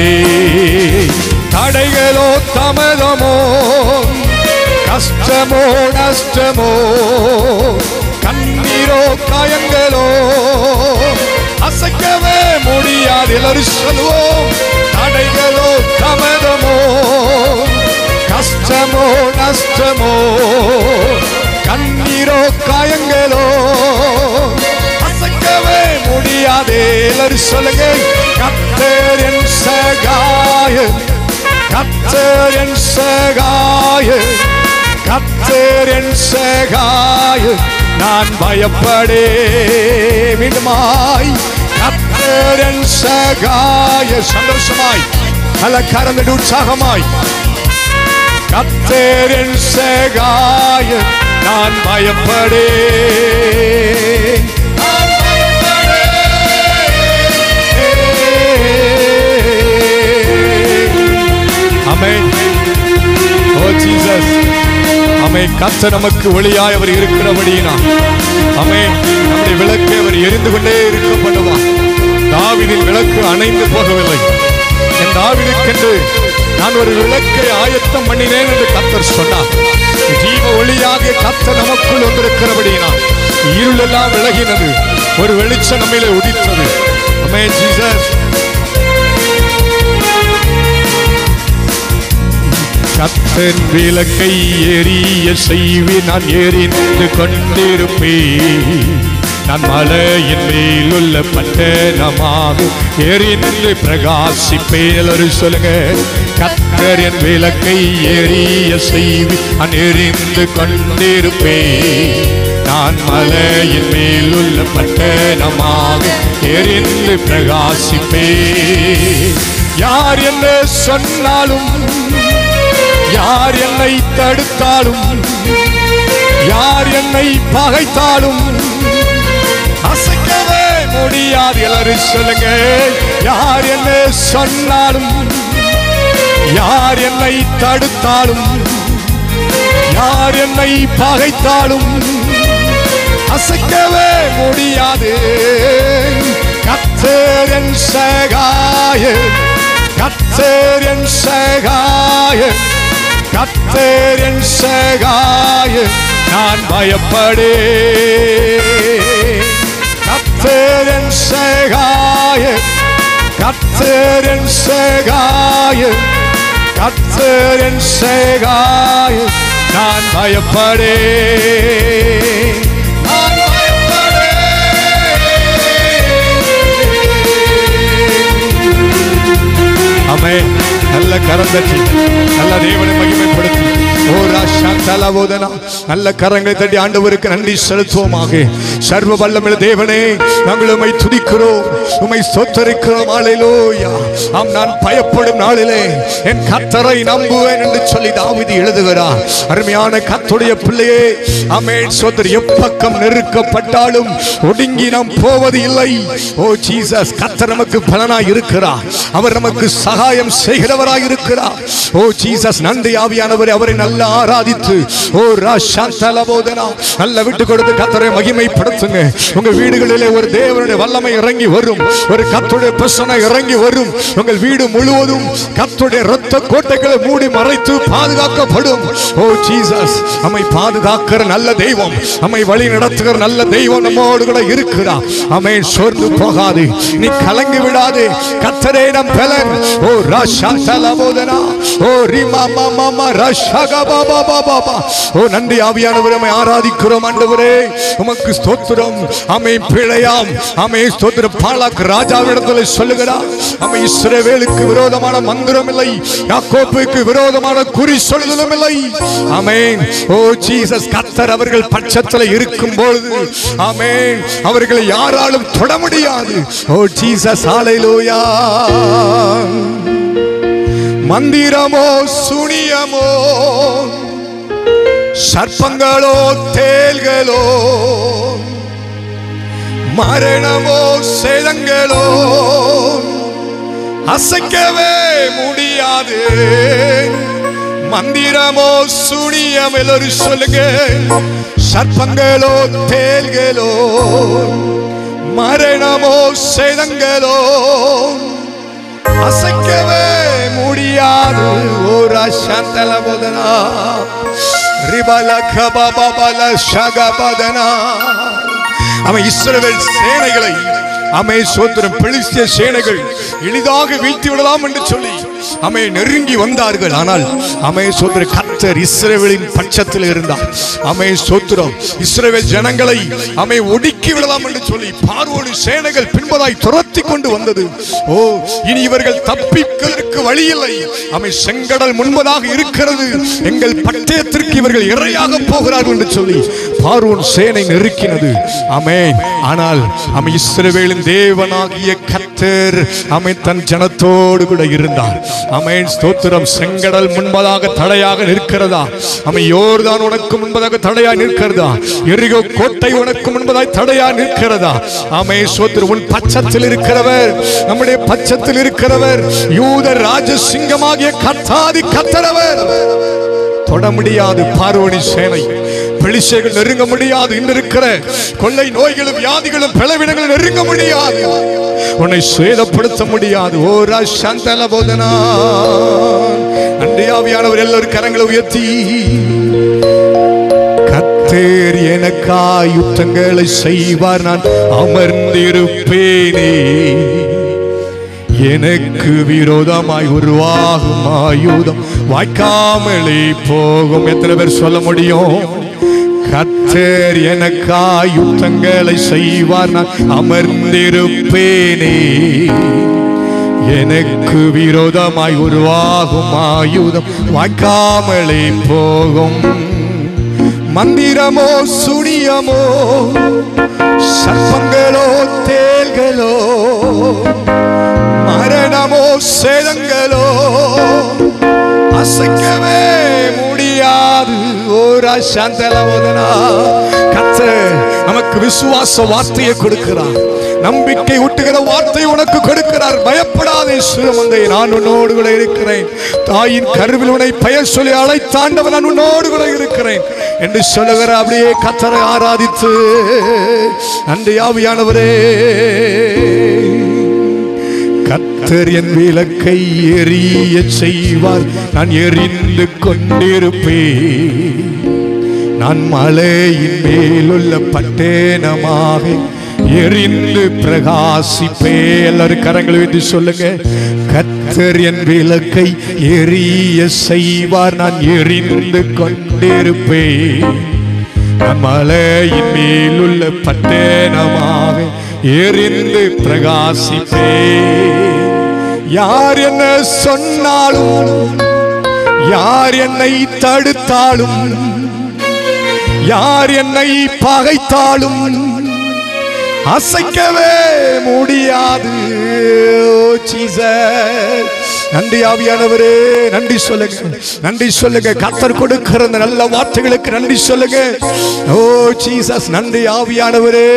[SPEAKER 1] தடைகளோ தாமதமோ கஷ்டமோ நஷ்டமோ கண்ணீரோ காயங்களோ அசைக்கவே முடியாது. எல்லாரும் சொல்லுவோம், தடைகளோ தாமதமோ கஷ்டமோ நஷ்டமோ கண்ணீரோ காயங்களோ அசைக்கவே முடியாதே. எல்லாரும் சொல்லுங்க, கர்த்தர் என் சகாயர், கர்த்தர் என் சகாயர், கர்த்தர் என் சகாயர், நான் பயப்படேன். மீண்டுமாய் கர்த்தர் என் சகாயர். சந்தோஷமாய் நல்ல கரந்தடி உற்சாகமாய் கர்த்தர் என் சகாயர், நான் பயப்படேன். ஆமென். ஓ ஜீசஸ், ஆமென். கர்த்தர் நமக்கு ஒளியாய் அவர் இருக்கிறபடியினால் ஆமென், நம்முடைய விளக்கை அவர் எரிந்து கொண்டே இருக்க பண்ணுவார். தாவீதின் விளக்கு அணைந்து போகவில்லை. என் தாவீதுக்கென்று நான் ஒரு விளக்கை ஆயத்தம் பண்ணினேன் என்று கர்த்தர் சொன்னார். ஜீவ ஒளியாக கர்த்தர் நமக்குள் வந்திருக்கிறபடியினால் இருள் எல்லாம் விலகினது, ஒரு வெளிச்சம் நம்மிலே உதித்தது. Amen Jesus. கர்த்தர் விளக்கை எரிய செய்வி நான் எரிந்து கொண்டிருப்பேன். நான் மலையின் மேலுள்ள பட்டணமாக எரிந்து பிரகாசிப்பேன். சொல்லுங்க, கர்த்தர் என் விளக்கை எரிய செய்வி நான் எரிந்து கொண்டிருப்பேன். நான் மலையின் மேலுள்ள பட்டணமாக எரிந்து பிரகாசிப்பேன். யார் என்ன சொன்னாலும், யார் என்னை தடுத்தாலும், யார் என்னை பகைத்தாலும் அசைக்கவே முடியாது. எல்லாரும் சொல்லுங்க, யார் என்ன சொன்னாலும், யார் என்னை தடுத்தாலும், யார் என்னை பகைத்தாலும் அசைக்கவே முடியாது. கர்த்தர் என் சகாயர், கர்த்தர் என் சகாயர், கர்த்தர் என் சகாயர், நான் பயப்படேன். கர்த்தர் என் சகாயர், கர்த்தர் என் சகாயர், கர்த்தர் என் சகாயர், நான் பயப்படேன். நான் பயப்படேன். ஆமென். நல்ல கரம் தட்டி நல்ல தேவனை மகிமைப்படுத்தி ஓ ராஷா தலவோதனா. நல்ல கரங்களை தட்டி ஆண்டவருக்கு நன்றி செலுத்துவோமாக. சர்வ வல்லமையுள்ள தேவனே, நாங்கள் உம்மை துதிக்கிறோம், உம்மை ஸ்தோத்திரிக்கிறோம். ஹல்லேலூயா. ஆம், நான் பயப்படும் நாளிலே என் கர்த்தரை நம்புவேன் என்று சொல்லி தாவீது எழுதுகிறார். அருமையான கர்த்தருடைய பிள்ளையே, ஆமென். ஸ்தோத்திரம். எப்பக்கம் நெருக்கப்பட்டாலும் ஒடுங்கி நாம் போவது இல்லை. ஓ ஜீசஸ், கர்த்தர் நமக்கு பலனாய் இருக்கிறார். அவர் நமக்கு சகாயம் செய்கிறவராய் இருக்கிறார். ஓ ஜீசஸ், நன்றி ஆவியானவரே. அவரை நல்ல ஆராதித்து ஓ ராஷா தலவோதனா நல்ல விட்டு கொடுத்து கர்த்தரை மகிமைப்படுத்துங்க. உங்க வீடுகளிலே ஒரு தேவனுடைய வல்லமை இறங்கி வரும், ஒரு கர்த்தருடைய பிரசன்னம் இறங்கி வரும். உங்கள் வீடு முழுவதும் கர்த்தருடைய இரத்த கோட்டைகளை மூடி மறைத்து பாதுகாக்கப்படும். ஓ ஜீசஸ், நம்மை பாதுகாக்கிற நல்ல தெய்வம், நம்மை வழி நடத்துகிற நல்ல தெய்வம் நம்மோடு கூட இருக்கிறார். ஆமென். சோர்ந்து போகாது, நீ கலங்கி விடாதே. கர்த்தரே நம் பலன். ஓ ராஷா தலவோதனா. ஓ ரிமா மாமா ராஷாகா பாபா பாபா. ஓ நன்றி ஆவியானவரே, நம்மை ஆராதிக்கிறோம் ஆண்டவரே. உமக்கு ஸ்தோத்திரம். ஆமென். பிழையாம் ஆமென். ஸ்தோத்திரம். பாலாக் ராஜாவிடத்தில் சொல்லுகிறார், ஆமென், இஸ்ரவேலுக்கு விரோதமான மந்திரம் இல்லை, யாக்கோபுக்கு விரோதமான குறி சொல்லுதலும் இல்லை. ஆமென். ஓ ஜீசஸ், கர்த்தர் அவர்கள் பட்சத்தில் இருக்கும் பொழுது ஆமென், அவர்களை யாராலும் தொட முடியாது. ஓ ஜீசஸ், ஹல்லேலூயா. மந்திரமோ சுனியமோ சர்ப்பங்களோ தேள்களோ மரணமோ சேதங்களோ அசைக்கவே முடியாது. மந்திரமோ சுனியம் எல்லாரும் சொல்லுங்க. சர்ப்பங்களோ தேள்களோ மரணமோ சேதங்களோ அசைக்கவே முடியாது. ஓ ராஷா தலவோதனா ரிபல கபபல ஷகபதனா. அவன் இஸ்ரவேல் சேனைகளை அமே சோத்திரம் பெலிஸ்திய சேனைகள் எளிதாக வீழ்த்தி விடலாம் என்று சொல்லி அமே நெருங்கி வந்தார்கள். ஆனால் அமே சோத்திர கர்த்தர் இஸ்ரவேலின் பட்சத்தில் இருந்தார். அமே சோத்திரம் இஸ்ரவேல் ஜனங்களை அமே ஒடுக்கி விடலாம் என்று சொல்லி பார்வோன் சேனைகள் பின்பதாய் துரத்தி கொண்டு வந்தது. ஓ, இனி இவர்கள் தப்பிப்பதற்கு வழி இல்லை. அமே செங்கடல் முன்பதாக இருக்கிறது, எங்கள் பட்டயத்திற்கு இவர்கள் இரையாக போகிறார்கள் என்று சொல்லி பார்வோன் சேனை நெருக்கினது. அமே ஆனால் அமே இஸ்ரவேலின் தேவனாகிய கர்த்தர் அமே தன் ஜனத்தோடு கூட இருந்தார். ஆமென். ஸ்தோத்திரம். செங்கடல் முன்பதாக தடையாக நிற்கிறதா? அமை யோர்தான் உனக்கு முன்பதாக தடையாக நிற்கிறதா? எரிகோ கோட்டை உனக்கு முன்பதாக தடையாக நிற்கிறதா? ஆமென். ஸ்தோத்திரம். உன் பட்சத்தில் இருக்கிறவர், நம்முடைய பட்சத்தில் இருக்கிறவர் யூத ராஜசிங்கமாகிய கர்த்தாதி கர்த்தரவர். தொட முடியாது பார்வோனி சேனை, பெலிஸ்தர்கள் நெருங்க முடியாது. இன்று இருக்கிற கொள்ளை நோய்களும் வியாதிகளும் பலவீனங்களும் நெருங்க முடியாது, உன்னை சேதப்படுத்த முடியாது. ஓ ராஷா தலவோதனா. நன்றி ஆவியானவர். எல்லாரும் கரங்களை உயர்த்தி, கர்த்தர் எனக்காய் யுத்தங்களை செய்வார், நான் அமர்ந்திருப்பேனே. எனக்கு விரோதமாய் உருவாகும் ஆயுதம் வாய்க்காமலே போகும். எத்தனை பேர் சொல்ல முடியும்? கர்த்தர் எனக்காய் யுத்தங்களை செய்வார், நான் அமர்ந்திருப்பேனே. எனக்கு விரோதமாய் உருவாகும் ஆயுதம் வாய்க்காமலே போகும். மந்திரமோ சுனியமோ சர்ப்பங்களோ தேள்களோ மரணமோ சேதங்களோ அசைக்கவே முடியாது. ஓ ராஷா தலவோதனா. கர்த்தர் நமக்கு விசுவாச வார்த்தையை கொடுக்கிறார், நம்பிக்கை ஊட்டுகிற வார்த்தை உனக்கு கொடுக்கிறார். பயப்படாதே சிறுமந்தை, நான் உன்னோடு கூட இருக்கிறேன். தாயின் கருவில் உன்னை பெயர் சொல்லி அழைத்தாண்டவன் நான் உன்னோடு கூட இருக்கிறேன் என்று சொல்லுகிற அப்படியே கர்த்தரை ஆராதித்து நன்றி ஆவியானவரே. கர்த்தர் என் விளக்கை எரிய செய்வார், நான் எரிந்து கொண்டிருப்பேன். நான் மலையின் மேலுள்ள பட்டணமாக எரிந்து பிரகாசிப்பே. எல்லாரும் கரங்களை வைத்து சொல்லுங்க. கர்த்தர் என் விளக்கை எரிய செய்வார், நான் எரிந்து கொண்டிருப்பேன். நான் மலையின் மேலுள்ள பட்டணமாக எரிந்து பிரகாசிப்பே. யார் என்ன சொன்னாலும் யார் என்னை தடுத்தாலும் யார் என்னை பகைத்தாலும் அசைக்கவே முடியாது. நன்றி ஆவியானவரே, நன்றி சொல்லுங்க, நன்றி சொல்லுங்க. கர்த்தர் கொடுக்கிற நல்ல வார்த்தைகளுக்கு நன்றி சொல்லுங்க. ஓ ஜீசஸ், நன்றி ஆவியானவரே.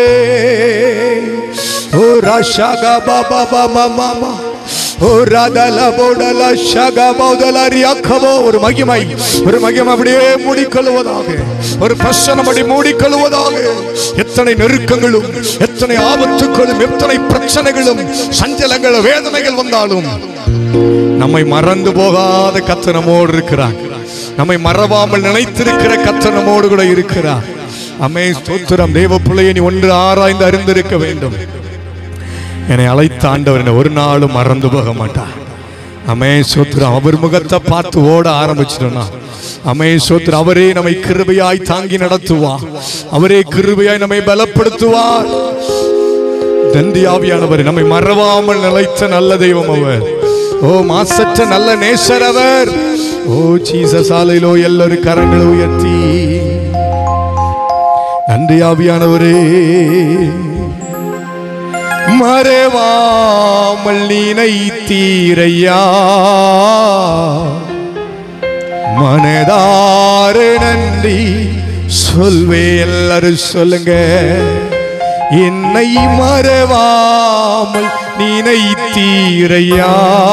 [SPEAKER 1] ஓ ராஷாகா பாபா பாபா மாமா, ஓ ராதல போடல ஷகா போதல ரியாக்கவோ. ஒரு மகிமை, ஒரு மகிமை அப்படியே மூடிக்கொள்வதாக, ஒரு பிரசன்னம் அப்படி மூடிக்கொள்வதாக. எத்தனை நெருக்கங்களும் எத்தனை ஆபத்துகளும் எத்தனை பிரச்சனைகளும் சஞ்சலங்கள் வேதனைகள் வந்தாலும் நம்மை மறந்து போகாத கர்த்தர் நம்மோடு இருக்கிறார். நம்மை மறவாமல் நினைத்திருக்கிற கர்த்தர் நம்மோடு கூட இருக்கிறார். அமே ஸ்தோத்திரம். தேவ பிள்ளையை நீ ஒன்று ஆராய்ந்து அறிந்திருக்க வேண்டும். என்னை அழைத்த ஆண்டவர் என்னை ஒரு நாளும் மறந்து போக மாட்டார். அமே ஸ்தோத்திரம். அவர் முகத்தை பார்த்து ஓட ஆரம்பிச்சிட்டோம்னா அமே ஸ்தோத்திரம், அவரே நம்மை கிருபையாய் தாங்கி நடத்துவார். அவரே கிருபையாய் நம்மை பலப்படுத்துவார். நன்றி ஆவியானவர். நம்மை மறவாமல் நிலைத்த நல்ல தெய்வம் அவர். ஓ மாசற்ற நல்ல நேசர் அவர். ஓ ஜீசஸ், ஆலையிலோ எல்லாரும் கரங்களை உயர்த்தி நன்றி ஆவியானவரே. மறவாமல் நினைத்தீரையா, மனதார நன்றி சொல்வே. எல்லாரும் சொல்லுங்க. என்னை மறவாமல் நினைத்தீரையா,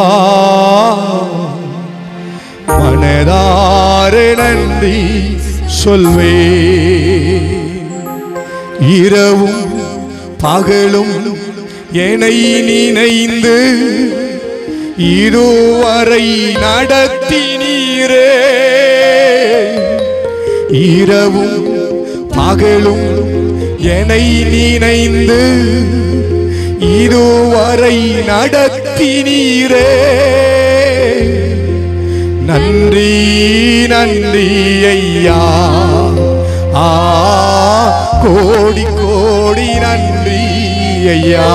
[SPEAKER 1] மனதார நன்றி சொல்வே. இரவும் பகலும் என்னை நினைந்து இதுவரை நடத்தினீரே. இரவும் பகலும் என்னை நினைந்து இதுவரை நடத்தினீரே. நன்றி நன்றி ஐயா, ஆ கோடி கோடி நன்றி ஐயா.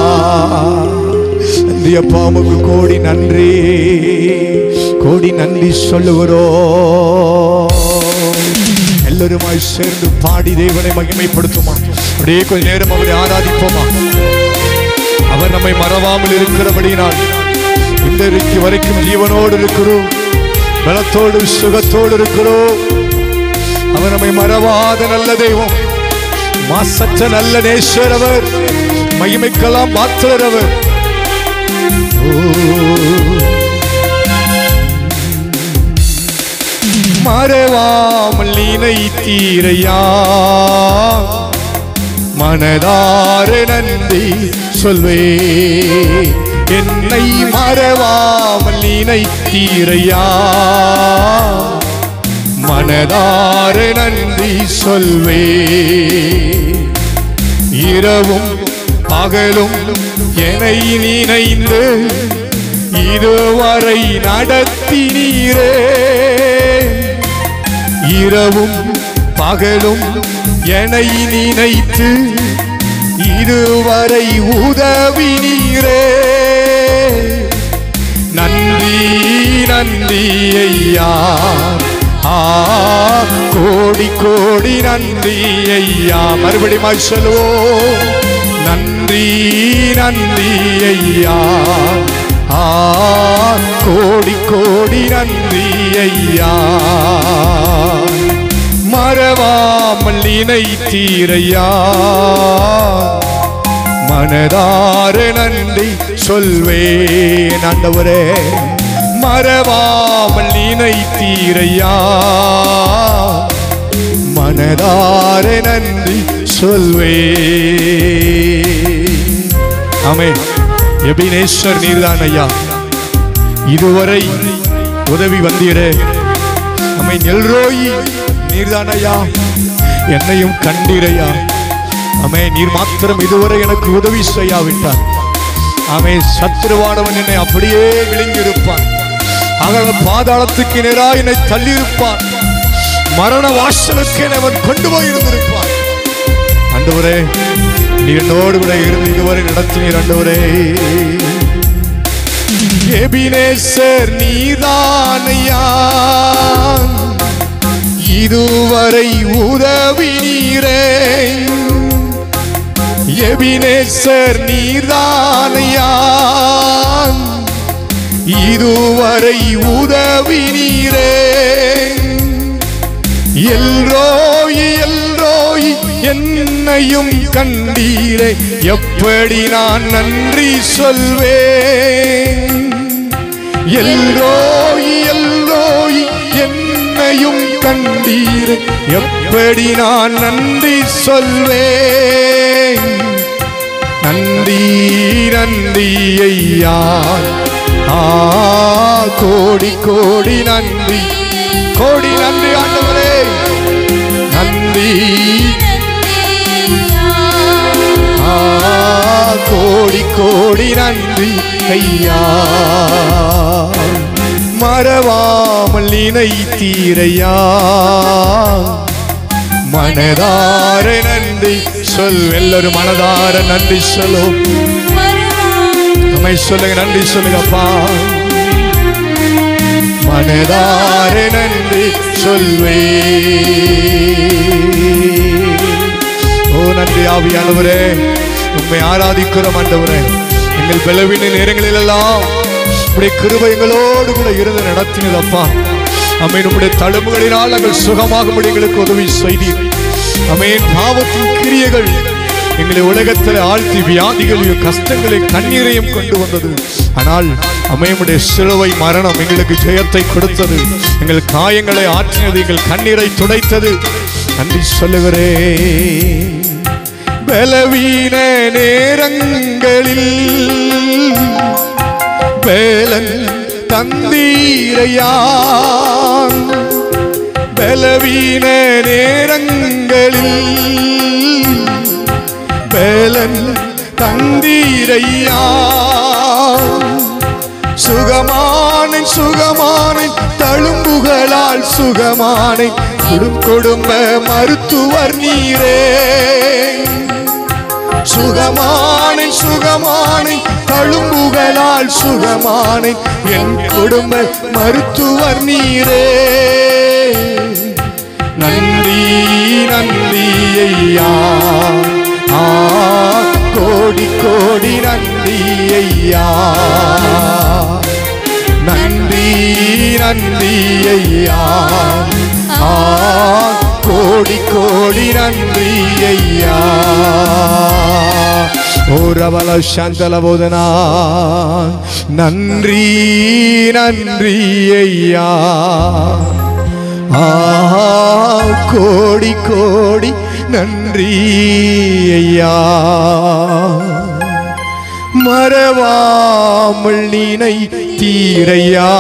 [SPEAKER 1] நன்றி அப்பா, உமக்கு கோடி நன்றி, கோடி நன்றி சொல்லுகிறோம். எல்லாருமாய் சேர்ந்து பாடி தேவனை மகிமைப்படுத்துமா. அப்படியே கொஞ்ச நேரம் அவரை ஆராதிப்போமா. அவர் நம்மை மறவாமல் இருக்கிறபடினால் இன்றைக்கு வரைக்கும் ஜீவனோடு இருக்கிறோம், பலத்தோடு சுகத்தோடு இருக்கிறோம். அவர் நம்மை மறவாத நல்ல தெய்வம், மாசற்ற நல்ல நேசர் அவர், மகிமைக்கெல்லாம் பாத்திரர் அவர். மறவாமல் நினைத்தீரையா, மனதார நன்றி சொல்வே. என்னை மறவாமல் நினைத்தீரையா, மனதார நன்றி சொல்வே. இரவும் பகலும் என்னை நினைந்து இதுவரை நடத்தினீரே. இரவும் பகலும் என்னை நினைத்து இதுவரை உதவினீரே. நன்றி நன்றி ஐயா, ஆ கோடி கோடி நன்றி ஐயா. மறுபடியும் சொல்லுவோம். நன்றி நன்றி ஐயா, ஆ கோடி கோடி நன்றி ஐயா. மறவாமல் நினைத்தீரையா, மனதார நன்றி சொல்வேன். ஆண்டவரே, மறவாமல் நினைத்தீரையா, மனதார நன்றி சொல்வே. ஆமென். எபினேஸ்வர் நீர்தான் ஐயா, இதுவரை உதவி வந்தீரே. ஆமென். எல்ரோயி நீர்தான் ஐயா, என்னையும் கண்டீரையா. ஆமென். நீர் மாத்திரம் இதுவரை எனக்கு உதவி செய்யாவிட்டார். ஆமென். சத்துருவானவன் என்னை அப்படியே விழுங்கியிருப்பான். அகல பாதாளத்துக்கு நேராக என்னை தள்ளியிருப்பான். மரண வாசலுக்கு அவன் கொண்டு போய் இருந்திருப்பான். ஆண்டவரே, நீ என்னோடு கூட இருந்து இதுவரை நடத்தினீர். ஆண்டவரே, எபினேசர் நீதானையா, இதுவரை உதவி நீரே. எபினேசர் நீதானையா, இதுவரை உதவி நீரே. எல்ரோய் எல்ரோய் என்னையும் கண்டீரே, எப்படி நான் நன்றி சொல்வேன். எல்ரோய் எல்ரோய் என்னையும் கண்டீரே, எப்படி நான் நன்றி சொல்வேன். நன்றி நன்றி ஐயா, ஆ கோடி கோடி நன்றி, கோடி நன்றி ஆண்டவரே. நன்றி ஆ கோடி கோடி நன்றி ஐயா. மறவாமல் நினைத்தீரையா, மனதார நன்றி சொல். எல்லாரும் மனதார நன்றி சொல்லும். நம்மை சொல்லுங்க, நன்றி சொல்லுங்கப்பா. மனதார நன்றி சொல்வே. ஓ நன்றி ஆவியானவரே, உம்மை ஆராதிக்கிறோம் ஆண்டவரே. எங்கள் பலவீன நேரங்களில் எல்லாம் உம்முடைய கிருபை எங்களோடு கூட இருந்து நடத்தினதப்பா. அமேன். உம்முடைய தழும்புகளினால் நாங்கள் சுகமாக எங்களுக்கு உதவி செய்தீர். அமேன். பாவத்தின் கிரியைகள் எங்களை உலகத்தில் ஆழ்த்தி வியாதிகளையும் கஷ்டங்களையும் கண்ணீரையும் கொண்டு வந்தது. ஆனால் அமேனுடைய சிலுவை மரணம் எங்களுக்கு ஜெயத்தை கொடுத்தது. எங்கள் காயங்களை ஆற்றினது, எங்கள் கண்ணீரை துடைத்தது. நன்றி சொல்லுகிறேன். பலவீன நேரங்களில் பேலன் தந்தீரையா, பலவீன நேரங்களில் பேலன் தந்தீரையா. சுகமானை சுகமானை தழும்புகளால் சுகமானை குடும்ப மருத்துவர் நீரே. சுகமானை சுகமானை தழும்புகளால் சுகமானை என் குடும்ப மருத்துவர் நீரே. நன்றி நன்றி ஐயா, ஆ கோடி கோடி நன்றி ஐயா. நன்றி நன்றி ஐயா, ஆ கோடி கோடி நன்றி ஐயா. ஓரவல சாந்தல போதனா. நன்றி நன்றி ஐயா, ஆ கோடி கோடி நன்றி ஐயா. மறவாமல் நினைத்தீரையா,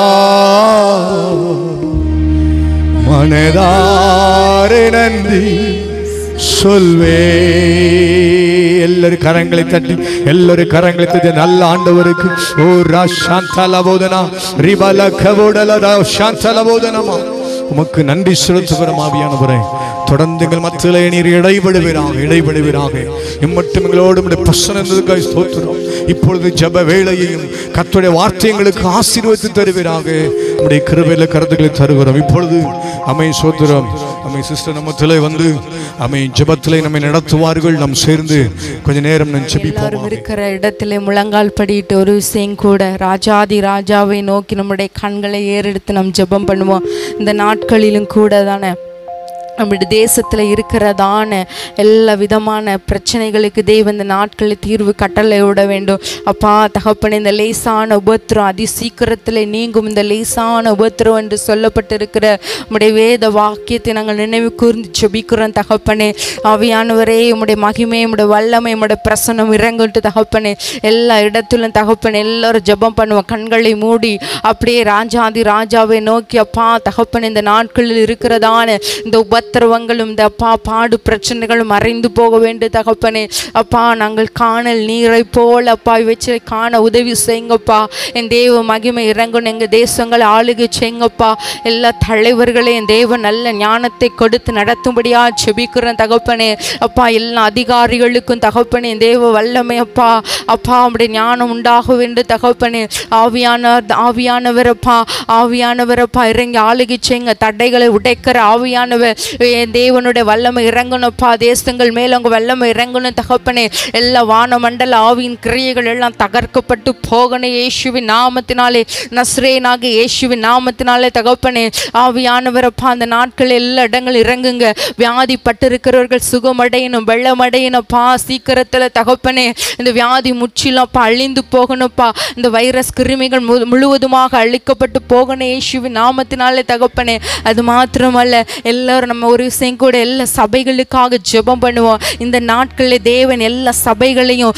[SPEAKER 1] மனதார நன்றி சொல்வே. எல்லாரும் கரங்களை தட்டி, எல்லாரும் கரங்களை தட்டி நல்ல ஆண்டவருக்கு ஓ ராசாந்தலபோதனா ரிபலகவோடலதா சாந்தலபோதனமா உமக்கு நன்றி செலுத்துகிறோம் ஆவியானவரே. தொடர்ந்து எங்கள் மத்தியிலே நீர் இடைபடுவீராக, இடைபடுவீராக. இம்மட்டும் எங்களோடு பிரசன்னத்துக்காய் ஸ்தோத்திரம். இப்பொழுது ஜெப வேளையையும் கர்த்தருடைய வார்த்தைகளுக்கு ஆசீர்வதித்து தருவீராக. நம்முடைய கிருபையில கருத்துக்களை தருகிறோம். இப்பொழுது அமை சோத்திரம் அமை சிஸ்டர் நம்மத்திலே வந்து அமை ஜெபத்திலே நம்மை நடத்துவார்கள். நாம் சேர்ந்து கொஞ்ச நேரம் நான் ஜெபிப்போம்.
[SPEAKER 2] இருக்கிற இடத்திலே முழங்கால் படிட்டு ஒரு விஷயம் கூட ராஜாதி ராஜாவை நோக்கி நம்முடைய கண்களை ஏறெடுத்து நாம் ஜெபம் பண்ணுவோம். இந்த நாட்களிலும் கூட தானே நம்முடைய தேசத்தில் இருக்கிறதான எல்லா விதமான பிரச்சனைகளுக்கு தேவன் இந்த நாட்களில் தீர்வு கட்டளை விட வேண்டும். அப்பா தகப்பனே, இந்த லேசான உபத்திரம் அதி சீக்கிரத்தில் நீங்கும். இந்த லேசான உபத்திரம் என்று சொல்லப்பட்டிருக்கிற உம்முடைய வேத வாக்கியத்தை நாங்கள் நினைவு கூர்ந்து ஜெபிக்கிறோம் தகப்பனே. ஆவியானவரே, உம்முடைய மகிமை, உம்முடைய வல்லமை, உம்முடைய பிரசன்னம் இறங்கட்டு தகப்பனே. எல்லா இடத்திலும் தகப்பனே எல்லாரும் ஜெபம் பண்ணுவோம். கண்களை மூடி அப்படியே ராஜாதி ராஜாவை நோக்கி அப்பா தகப்பனே, இந்த நாட்களில் இருக்கிறதான இந்த உப உபத்திரவங்களும் இந்த அப்பா பாடு பிரச்சனைகளும் மறைந்து போக வேண்டும் தகப்பனே. அப்பா நாங்கள் காணல் நீரை போல் அப்பா வச்சு காண உதவி செய்யுங்கப்பா. என் தேவ மகிமை இறங்கணும். எங்கள் தேசங்களை ஆளுகை செய்யுங்கப்பா. எல்லா தலைவர்களையும் என் தேவ நல்ல ஞானத்தை கொடுத்து நடத்தும்படியா செபிக்கிறேன் தகப்பனே. அப்பா எல்லா அதிகாரிகளுக்கும் தகப்பனே என் தேவ வல்லமை அப்பா அப்பா அப்படி ஞானம் உண்டாக வேண்டும் தகப்பனே. ஆவியான ஆவியானவரப்பா ஆவியானவரப்பா இறங்கி ஆளுகை செய்யுங்க. தடைகளை உடைக்கிற ஆவியானவர் என் தேவனுடைய வல்லமை இறங்கணும்ப்பா. தேசங்கள் மேல உங்க வல்லமை இறங்கணும் தகப்பனே. எல்லா வானமண்டல ஆவியின் கிரியைகள் எல்லாம் தகர்க்கப்பட்டு போகணும் இயேசுவின் நாமத்தினாலே. நஸ்ரேனாக இயேசுவின் நாமத்தினாலே தகப்பனே. ஆவியானவரப்பா அந்த நாட்கள் எல்லா இடங்கள் இறங்குங்க. வியாதி பட்டிருக்கிறவர்கள் சுகமடையணும், வெள்ளமடையணும்ப்பா சீக்கிரத்துல தகப்பனே. இந்த வியாதி முற்றிலும் அப்பா அழிந்து போகணும்ப்பா. இந்த வைரஸ் கிருமிகள் முழுவதுமாக அழிக்கப்பட்டு போகணும் இயேசுவின் நாமத்தினாலே தகப்பனே. அது மாத்திரமல்ல, எல்லாரும் நம்ம ஒரு விஷயம் கூட எல்லா சபைகளுக்காக ஜெபம் பண்ணுவோம். இந்த நாட்களில் தேவன் எல்லா சபைகளையும்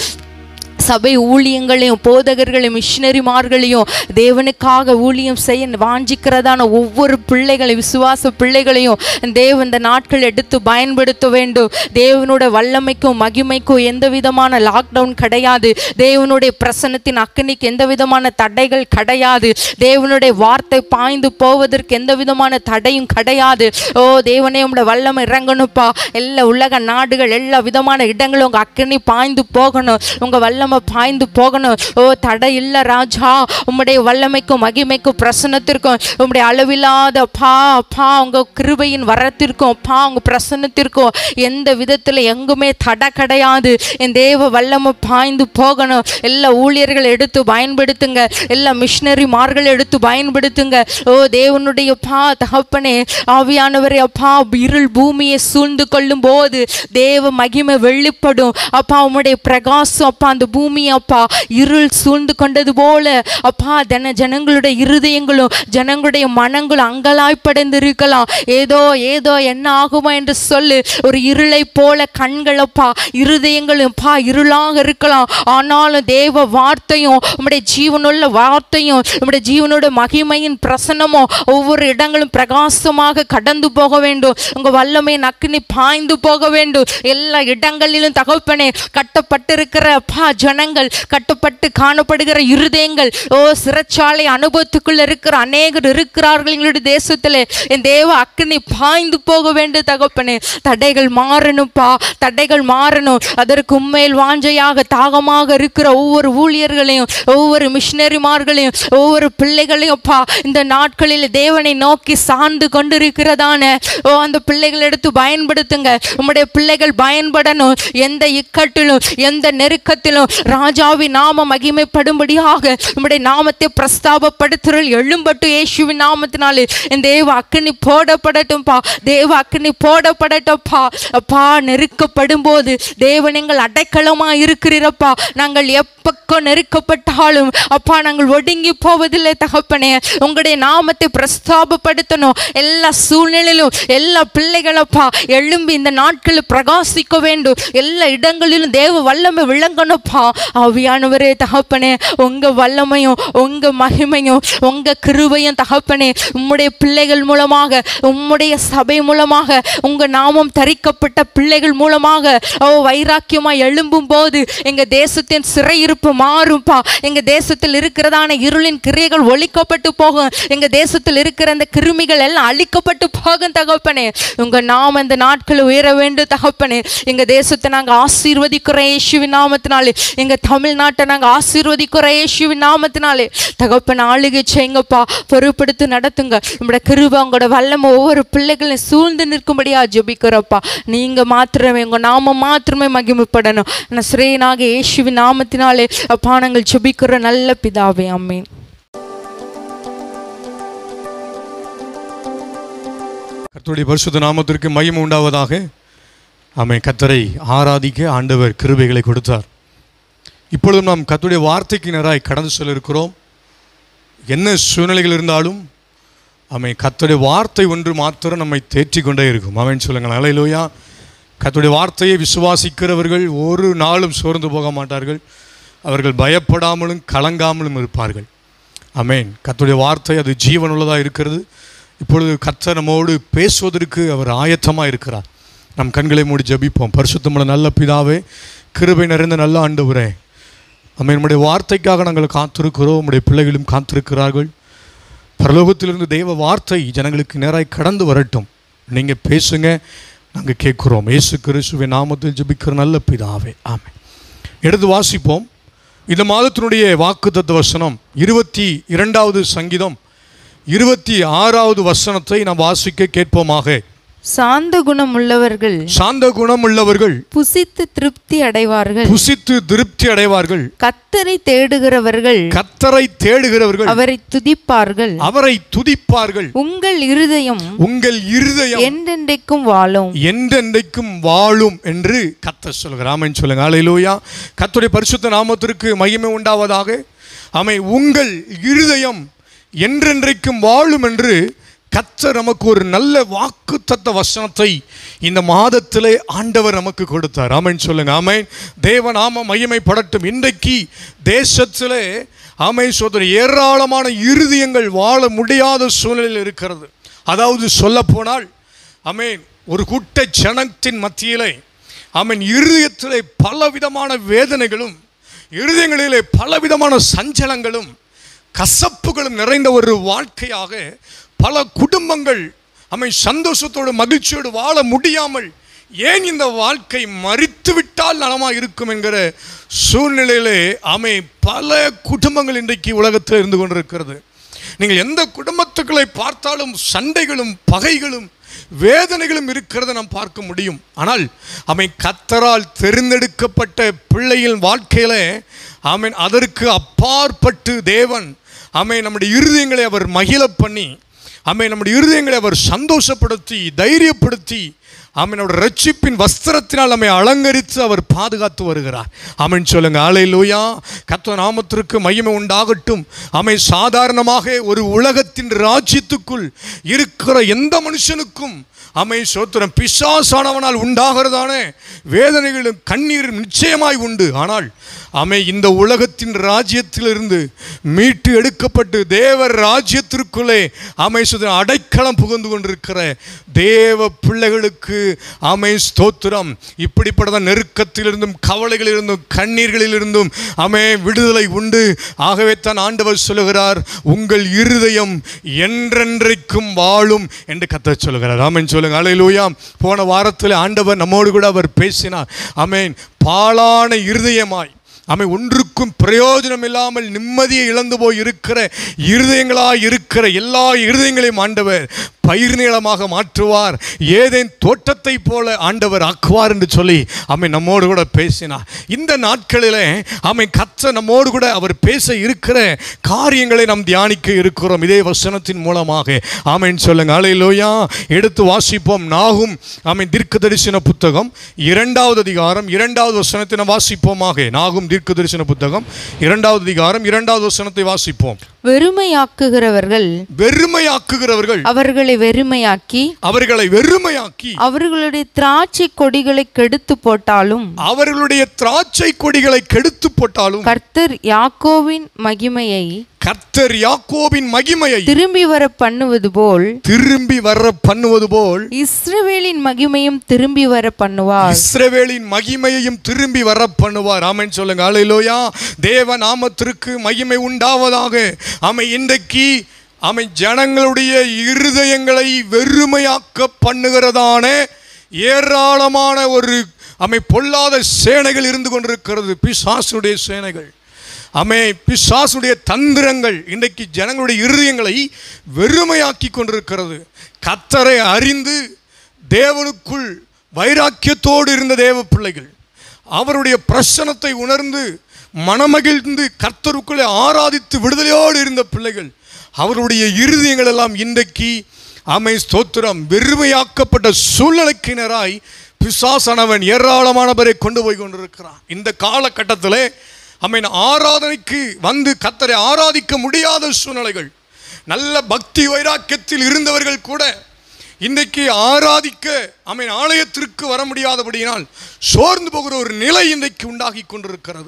[SPEAKER 2] சபை ஊழியங்களையும் போதகர்களையும் மிஷினரிமார்களையும் தேவனுக்காக ஊழியம் செய்ய வாஞ்சிக்கிறதான ஒவ்வொரு பிள்ளைகளையும் விசுவாச பிள்ளைகளையும் தேவன் இந்த நாட்கள் எடுத்து பயன்படுத்த வேண்டும். தேவனுடைய வல்லமைக்கும் மகிமைக்கும் எந்த விதமான லாக்டவுன் கிடையாது. தேவனுடைய பிரசன்னத்தின் அக்கினிக்கு எந்த விதமான தடைகள் கிடையாது. தேவனுடைய வார்த்தை பாய்ந்து போவதற்கு எந்த விதமான தடையும் கிடையாது. ஓ தேவனே உங்களுடைய வல்லமை இறங்கணும்ப்பா. எல்லா உலக நாடுகள் எல்லா விதமான இடங்களும் உங்க அக்கினி பாய்ந்து போகணும். உங்க வல்லமை பாய்ந்து போகணும். ஓ தடை இல்ல ராஜா. உம்முடைய வல்லமைக்கும் மகிமைக்கும் பிரசன்னத்திற்கும் உம்முடைய அளவில்லாத அப்பா அப்பா உங்க கிருபையின் வரத்திற்கும் அப்பா உங்க பிரசன்னத்திற்கும் எந்த விதத்துல எங்குமே தடை கிடையாது. என் தேவ வல்லமை பாய்ந்து போகணும். எல்லா ஊழியர்கள் எடுத்து பயன்படுத்துங்க. எல்லா மிஷினரிமார்கள் எடுத்து பயன்படுத்துங்க. ஓ தேவனுடைய அப்பா தகப்பனே ஆவியானவரே அப்பா இருள் பூமியை சூழ்ந்து கொள்ளும் போது தேவ மகிமை வெளிப்படும். அப்பா உம்முடைய பிரகாசம் அப்பா அந்த பூமி அப்பா இருள் சூழ்ந்து கொண்டது போல அப்பா ஜன ஜனங்களுடைய இருதயங்களும் ஜனங்களுடைய மனங்களும் அங்கலாய்ப்படைந்து இருக்கலாம். ஏதோ ஏதோ என்ன ஆகுமா என்று சொல்லு. ஒரு இருளை போல கண்கள் அப்பா இருதயங்களும் அப்பா இருளாக இருக்கலாம். ஆனாலும் தேவ வார்த்தையும் உம்முடைய ஜீவனுள்ள வார்த்தையும் உம்முடைய ஜீவனோட மகிமையின் பிரசன்னமும் ஒவ்வொரு இடங்களும் பிரகாசமாக கடந்து போக வேண்டும். உங்க வல்லமை நக்கினி பாய்ந்து போக வேண்டும். எல்லா இடங்களிலும் தகப்பனே கட்டப்பட்டிருக்கிற அப்பா ஜனங்கள் கட்டப்பட்டு காணப்படுகிற இருதயங்கள் ஓ சிறைச்சாலை அனுபவத்துக்குள்ள இருக்கிற அநேகர் இருக்கிறார்கள் எங்களுடைய தேசத்திலே. என் தேவ அக்கினி பாய்ந்து போக வேண்டும் தகப்பனே. தடைகள் மாறணும்ப்பா. தடைகள் மாறணும். அதற்கு உண்மையில் வாஞ்சையாக தாகமாக இருக்கிற ஒவ்வொரு ஊழியர்களையும் ஒவ்வொரு மிஷினரிமார்களையும் ஒவ்வொரு பிள்ளைகளையும் அப்பா இந்த நாட்களில் தேவனை நோக்கி சார்ந்து கொண்டிருக்கிறதான ஓ அந்த பிள்ளைகள் எடுத்து பயன்படுத்துங்க. உம்முடைய பிள்ளைகள் பயன்படணும். எந்த இக்கட்டிலும் எந்த நெருக்கத்திலும் ராஜாவின் நாம மகிமைப்படும்படியாக உம்முடைய நாமத்தை பிரஸ்தாபப்படுத்துறல் எழும்பட்டு இயேசுவின் நாமத்தினாலே. என் தேவ அக்கினி போடப்படட்டும்பா. தேவ அக்கினி போடப்படட்டும்பா. அப்பா நெருக்கப்படும் போது தேவன் எங்கள் அடைக்கலமா இருக்கிறீரப்பா. நாங்கள் எப்பக்கம் நெருக்கப்பட்டாலும் அப்பா நாங்கள் ஒடுங்கி போவதில்லை தகப்பனே. உங்களுடைய நாமத்தை பிரஸ்தாபப்படுத்தணும். எல்லா சூழ்நிலையிலும் எல்லா பிள்ளைகளப்பா எழும்பி இந்த நாட்களில் பிரகாசிக்க வேண்டும். எல்லா இடங்களிலும் தேவ வல்லமை விளங்கணும்ப்பா. ஆவியானவரே தகப்பனே உங்க வல்லமையும் உங்க மகிமையும் உங்க கிருபையும் தகப்பனே உம்முடைய பிள்ளைகள் மூலமாக உம்முடைய சபை மூலமாக உங்க நாமம் தரிக்கப்பட்ட பிள்ளைகள் மூலமாக ஓ வைராக்கியமா எழும்பும் போது எங்க தேசத்தின் சிறையிருப்பு மாறும்பா. எங்க தேசத்தில் இருக்கிறதான இருளின் கிரியைகள் ஒழிக்கப்பட்டு போகும். எங்க தேசத்தில் இருக்கிற அந்த கிருமிகள் எல்லாம் அழிக்கப்பட்டு போகும் தகப்பனே. உங்க நாம இந்த நாட்கள் உயர வேண்டும் தகப்பனே. எங்க தேசத்தை நாங்க ஆசீர்வதிக்கிறோம் இயேசுவின் நாமத்தினாலே. எங்க தமிழ்நாட்டை நாங்க ஆசீர்வதிக்கிறோம் இயேசுவின் நாமத்தினாலே. தகப்பன் ஆளுகை செய்யுங்கப்பா. பொறுப்படுத்தி நடத்துங்க. நம்முடைய கிருபை உங்களோட வல்லமை ஒவ்வொரு பிள்ளைகளையும் சூழ்ந்து நிற்கும்படியா ஜெபிக்கிறப்பா. நீங்க மாத்திரமே உங்க நாம மாத்திரமே மகிமைப்படணும். நஸ்ரேனாக இயேசுவின் நாமத்தினாலே அப்பா நாங்கள் ஜெபிக்கிற நல்ல பிதாவே ஆமென்.
[SPEAKER 1] கர்த்தருடைய பரிசுத்த நாமத்திற்கு மகிமை உண்டாவதாக. ஆமென். கர்த்தரை ஆராதிக்க ஆண்டவர் கிருபைகளை கொடுத்தார். இப்பொழுதும் நாம் கர்த்தருடைய வார்த்தைக்கு நேராய் கடந்து செல்ல இருக்கிறோம். என்ன சூழ்நிலைகள் இருந்தாலும் ஆமென் கர்த்தருடைய வார்த்தை ஒன்று மாத்திரம் நம்மை தேற்றி கொண்டே இருக்கும். ஆமென் சொல்லுங்கள். அல்லேலூயா. கர்த்தருடைய வார்த்தையை விசுவாசிக்கிறவர்கள் ஒரு நாளும் சோர்ந்து போக மாட்டார்கள். அவர்கள் பயப்படாமலும் கலங்காமலும் இருப்பார்கள். ஆமென். கர்த்தருடைய வார்த்தை அது ஜீவனுள்ளதாக இருக்கிறது. இப்பொழுது கர்த்தர் நம்மோடு பேசுவதற்கு அவர் ஆயத்தமாக இருக்கிறார். நம் கண்களை மூடி ஜெபிப்போம். பரிசுத்தமுள்ள நல்ல பிதாவே, கிருபை நிறைந்த நல்ல ஆண்டவரே, நம்ம நம்முடைய வார்த்தைக்காக நாங்கள் காத்திருக்கிறோம். நம்முடைய பிள்ளைகளும் காத்திருக்கிறார்கள். பரலோகத்திலிருந்து தெய்வ வார்த்தை ஜனங்களுக்கு நேராய் கடந்து வரட்டும். நீங்கள் பேசுங்க, நாங்கள் கேட்குறோம். இயேசு கிறிஸ்துவின் நாமத்தில் ஜெபிக்கிற நல்ல பிதாவே, ஆமென். எடுத்து வாசிப்போம். இந்த மாதத்தினுடைய வாக்குத்தத்த வசனம் இருபத்தி இரண்டாவது சங்கீதம் இருபத்தி ஆறாவது வசனத்தை நாம் வாசிக்க கேட்போமாக.
[SPEAKER 2] சாந்த குணம் உள்ளவர்கள்
[SPEAKER 1] சாந்த குணம் உள்ளவர்கள்
[SPEAKER 2] புசித்து திருப்தி அடைவார்கள்.
[SPEAKER 1] புசித்து திருப்தி அடைவார்கள்.
[SPEAKER 2] கர்த்தரை தேடுகிறவர்கள்
[SPEAKER 1] கர்த்தரை தேடுகிறவர்கள்
[SPEAKER 2] அவரை துதிப்பார்கள்.
[SPEAKER 1] அவரை துதிப்பார்கள்.
[SPEAKER 2] உங்கள் இருதயம்
[SPEAKER 1] உங்கள் இருதயம்
[SPEAKER 2] என்றென்றைக்கும் வாழும்
[SPEAKER 1] என்றென்றைக்கும் வாழும் என்று கர்த்தர் சொல்கிறார். ஆமென் சொல்லுங்க. அல்லேலூயா. கர்த்தருடைய பரிசுத்த நாமத்திற்கு மகிமை உண்டாவதாக. ஆமென். உங்கள் இருதயம் என்றென்றைக்கும் வாழும் என்று கர்த்தர் நமக்கு ஒரு நல்ல வாக்குத்தத்த வசனத்தை இந்த மாதத்திலே ஆண்டவர் நமக்கு கொடுத்தார். ஆமென் சொல்லுங்க. ஆமென். தேவநாம மகிமைப்படட்டும். இன்றைக்கு தேசத்திலே ஆமென் சோதரி ஏராளமான இருதயங்கள் வாழ முடியாத சூழ்நிலையில் இருக்கிறது. அதாவது சொல்ல போனால் ஆமென் ஒரு கூட்ட ஜனத்தின் மத்தியிலே ஆமென் இருதயத்திலே பலவிதமான வேதனைகளும் இருதயங்களிலே பலவிதமான சஞ்சலங்களும் கசப்புகளும் நிறைந்த ஒரு வாழ்க்கையாக பல குடும்பங்கள் அமை சந்தோஷத்தோடு மகிழ்ச்சியோடு வாழ முடியாமல் ஏன் இந்த வாழ்க்கை மரித்துவிட்டால் நலமாக இருக்கும் என்கிற சூழ்நிலையிலே அமை பல குடும்பங்கள் இன்றைக்கு உலகத்தில் இருந்து கொண்டிருக்கிறது. நீங்கள் எந்த குடும்பத்துக்களை பார்த்தாலும் சண்டைகளும் பகைகளும் வேதனைகளும் இருக்கிறத நாம் பார்க்க முடியும். ஆனால் அமை கர்த்தரால் தெரிந்தெடுக்கப்பட்ட பிள்ளையின் வாழ்க்கையில ஆமென் அதற்கு அப்பாற்பட்டு தேவன் ஆமென் நம்முடைய இருதயங்களை அவர் மகிழ பண்ணி ஆமென் நம்முடைய இருதயங்களை அவர் சந்தோஷப்படுத்தி தைரியப்படுத்தி ஆமென் அவருடைய ரட்சிப்பின் வஸ்திரத்தினால் நம்மை அலங்கரித்து அவர் பாதுகாத்து வருகிறார். ஆமென் சொல்லுங்க. அல்லேலூயா. கர்த்தர் நாமத்திற்கு மகிமை உண்டாகட்டும். ஆமென். சாதாரணமாக ஒரு உலகத்தின் ராஜ்யத்துக்குள் இருக்கிற எந்த மனுஷனுக்கும் ஆமென் சோத்திரம் பிசாசானவனால் உண்டாகிறதான வேதனைகளும் கண்ணீரும் நிச்சயமாய் உண்டு. ஆனால் ஆமென் இந்த உலகத்தின் ராஜ்யத்திலிருந்து மீட்டு எடுக்கப்பட்டு தேவ ராஜ்யத்திற்குள்ளே ஆமென் சோத்திரம் அடைக்கலம் புகுந்து கொண்டிருக்கிற தேவ பிள்ளைகளுக்கு ஆமென் ஸ்தோத்திரம் இப்படிப்பட்ட நெருக்கத்திலிருந்தும் கவலைகளிலிருந்தும் கண்ணீர்களிலிருந்தும் ஆமென் விடுதலை உண்டு. ஆகவே தான் ஆண்டவர் சொல்லுகிறார், உங்கள் இருதயம் என்றென்றைக்கும் வாழும் என்று கர்த்தர் சொல்லுகிறார். ஆமென் சொல்லுங்க. அல்லேலூயா. போன வாரத்தில் ஆண்டவர் நம்மோடு கூட அவர் பேசினார். ஆமென். பாழான இருதயமாய் ஆமென் ஒன்றுக்கும் பிரயோஜனம் இல்லாமல் நிம்மதியை இழந்து போய் இருக்கிற இருதயங்களாய் இருக்கிற எல்லா இருதயங்களையும் ஆண்டவர் பயிர் நீளமாக மாற்றுவார். ஏதேன் தோட்டத்தை போல ஆண்டவர் ஆக்குவார் என்று சொல்லி ஆமென் நம்மோடு கூட பேசினார். இந்த நாட்களிலே ஆமென் கர்த்தர் நம்மோடு கூட அவர் பேச இருக்கிற காரியங்களை நாம் தியானிக்க இருக்கிறோம் இதே வசனத்தின் மூலமாக. ஆமென் சொல்லுங்க. அல்லேலூயா. எடுத்து வாசிப்போம். நாகும் ஆமென் தீர்க்கதரிசன புத்தகம் இரண்டாவது அதிகாரம் இரண்டாவது வசனத்தை நாம் வாசிப்போமாக. நாகும் தீர்க்கதரிசன புத்தகம் இரண்டாவது அதிகாரம் இரண்டாவது வசனத்தை வாசிப்போம்.
[SPEAKER 2] வெறுமையாக்குகிறவர்கள்
[SPEAKER 1] வெறுமையாக்குகிறவர்கள்
[SPEAKER 2] அவர்களை வெறுமையாக்கி
[SPEAKER 1] அவர்களை வெறுமையாக்கி
[SPEAKER 2] அவர்களுடைய திராட்சை கொடிகளை கெடுத்து போட்டாலும்
[SPEAKER 1] அவர்களுடைய திராட்சை கொடிகளை கெடுத்து போட்டாலும்
[SPEAKER 2] கர்த்தர் யாக்கோவின் மகிமையை
[SPEAKER 1] கர்த்தர் யாக்கோபின் மகிமையை
[SPEAKER 2] திரும்பி வர பண்ணுவது போல்
[SPEAKER 1] திரும்பி வர பண்ணுவது போல்
[SPEAKER 2] இஸ்ரவேலின் மகிமையும் திரும்பி வர பண்ணுவார்.
[SPEAKER 1] இஸ்ரவேலின் மகிமையையும் திரும்பி வர பண்ணுவார். ஆமென் சொல்லுங்க. அல்லேலூயா. தேவ நாமத்திற்கு மகிமை உண்டாவதாக. ஆமென். இன்றைக்கு ஆமென் ஜனங்களுடைய இருதயங்களை வெறுமையாக்க பண்ணுகிறதான ஏராளமான ஒரு ஆமென் பொல்லாத சேனைகள் இருந்து கொண்டிருக்கிறது. பிசாசுடைய சேனைகள். ஆமே பிசாசுடைய தந்திரங்கள் இன்றைக்கு ஜனங்களுடைய இருதயங்களை வெறுமையாக்கி கொண்டிருக்கிறது. கர்த்தரை அறிந்து தேவனுக்குள் வைராக்கியத்தோடு இருந்த தேவ பிள்ளைகள் அவருடைய பிரசன்னத்தை உணர்ந்து மனமகிழ்ந்து கர்த்தருக்குள்ளே ஆராதித்து விடுதலையோடு இருந்த பிள்ளைகள் அவருடைய இருதயங்கள் எல்லாம் இன்றைக்கு ஆமென் ஸ்தோத்திரம் வெறுமையாக்கப்பட்ட சூழ்நிலைக்கினராய் பிசாசானவன் ஏராளமானவரை கொண்டு போய் கொண்டிருக்கிறான். இந்த காலகட்டத்தில் ஆமென் ஆராதனைக்கு வந்து கர்த்தரை ஆராதிக்க முடியாத சூழ்நிலைகள். நல்ல பக்தி வைராக்கியத்தில் இருந்தவர்கள் கூட இன்றைக்கு ஆராதிக்க ஆமென் ஆலயத்திற்கு வர முடியாதபடியினால் சோர்ந்து போகிற ஒரு நிலை இன்றைக்கு உண்டாகி கொண்டிருக்கிறது.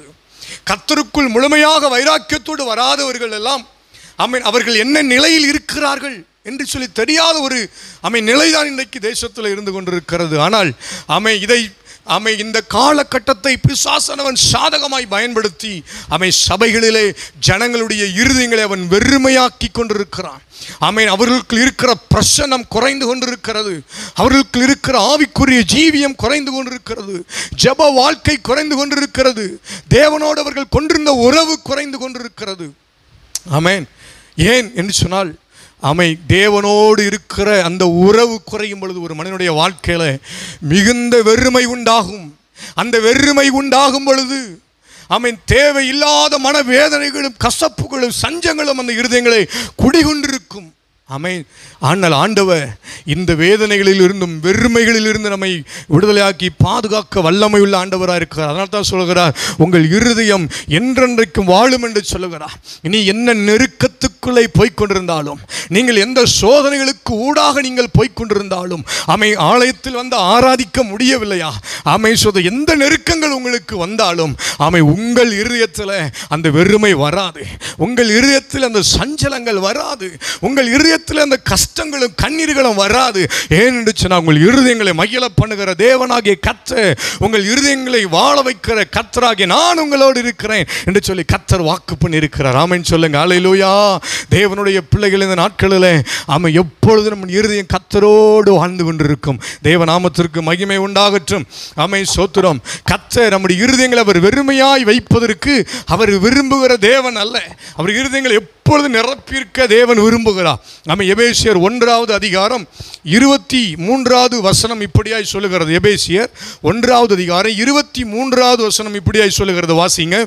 [SPEAKER 1] கர்த்தருக்குள் முழுமையாக வைராக்கியத்தோடு வராதவர்கள் எல்லாம் ஆமென் அவர்கள் என்ன நிலையில் இருக்கிறார்கள் என்று சொல்லி தெரியாத ஒரு அமை நிலைதான் இன்றைக்கு தேசத்தில் இருந்து கொண்டிருக்கிறது. ஆனால் அமை இதை அமை இந்த காலகட்டத்தை பிசாசனவன் சாதகமாய் பயன்படுத்தி அமை சபைகளிலே ஜனங்களுடைய இருதயங்களை அவன் வெறுமையாக்கி கொண்டிருக்கிறான். ஆமென். அவர்களுக்கு இருக்கிற பிரசன்னம் குறைந்து கொண்டிருக்கிறது. அவர்களுக்கு இருக்கிற ஆவிக்குரிய ஜீவியம் குறைந்து கொண்டிருக்கிறது. ஜெப வாழ்க்கை குறைந்து கொண்டிருக்கிறது. தேவனோடு அவர்கள் கொண்டிருந்த உறவு குறைந்து கொண்டிருக்கிறது. ஆமென். ஏன் என்று சொன்னால் அமை தேவனோடு இருக்கிற அந்த உறவு குறையும் பொழுது ஒரு மனிதனுடைய வாழ்க்கையில் மிகுந்த வெறுமை உண்டாகும். அந்த வெறுமை உண்டாகும் பொழுது ஆமென் தேவையில்லாத மனவேதனைகளும் கசப்புகளும் சஞ்சங்களும் அந்த இருதயங்களை குடிகொண்டிருக்கும். ஆமென். ஆனால் ஆண்டவர் இந்த வேதனைகளில் இருந்தும் வெறுமைகளில் இருந்து நம்மை விடுதலையாக்கி பாதுகாக்க வல்லமை உள்ள ஆண்டவராக இருக்கிறார். அதனால தான் சொல்கிறார், உங்கள் இருதயம் என்றென்றைக்கும் வாழும் என்று சொல்லுகிறார். இனி என்ன நெருக்கத்துக்குள்ளே போய்கொண்டிருந்தாலும், நீங்கள் எந்த சோதனைகளுக்கு ஊடாக நீங்கள் போய்கொண்டிருந்தாலும், ஆமை ஆலயத்தில் வந்து ஆராதிக்க முடியவில்லையா, ஆமை சொத எந்த நெருக்கங்கள் உங்களுக்கு வந்தாலும், ஆமை உங்கள் இருதயத்தில் அந்த வெறுமை வராது. உங்கள் இருதயத்தில் அந்த சஞ்சலங்கள் வராது. உங்கள் இருதயத்தில் அந்த கஷ்டங்களும் கண்ணீர்களும் வராது. ஏனென்று சொன்னால் உங்கள் இருதயங்களை மகிழ பண்ணுகிற தேவனாகிய கர்த்தர், உங்கள் இருதயங்களை வாழ வைக்கிற கர்த்தராகிய நான் உங்களோடு இருக்கிறேன் என்று சொல்லி கர்த்தர் வாக்கு பண்ணி இருக்கிறார். ஆமென் சொல்லுங்க. அல்லேலூயா. தேவனுடைய பிள்ளைகள் இந்த நாட்களில் ஆமை எப்பொழுது நம்ம இருதயம் கர்த்தரோடு வாழ்ந்து கொண்டிருக்கும். தேவநாமத்திற்கு மகிமை உண்டாகட்டும். ஆமை சோத்திரம். கர்த்தர் நம்முடைய இருதயங்களை அவர் வெறுமையாய் வைப்பதற்கு அவர் விரும்புகிற தேவன் அல்ல. அவர் இருதயங்களை எப்பொழுது நிரப்பியிருக்க தேவன் விரும்புகிறார். நம்ம எபேசியர் ஒன்றாவது அதிகாரம் இருபத்தி மூன்றாவது வசனம் இப்படியாய் சொல்லுகிறது. எபேசியர் ஒன்றாவது அதிகாரம் இருபத்தி மூன்றாவது வசனம் இப்படியாய் சொல்லுகிறது. வாசிங்க.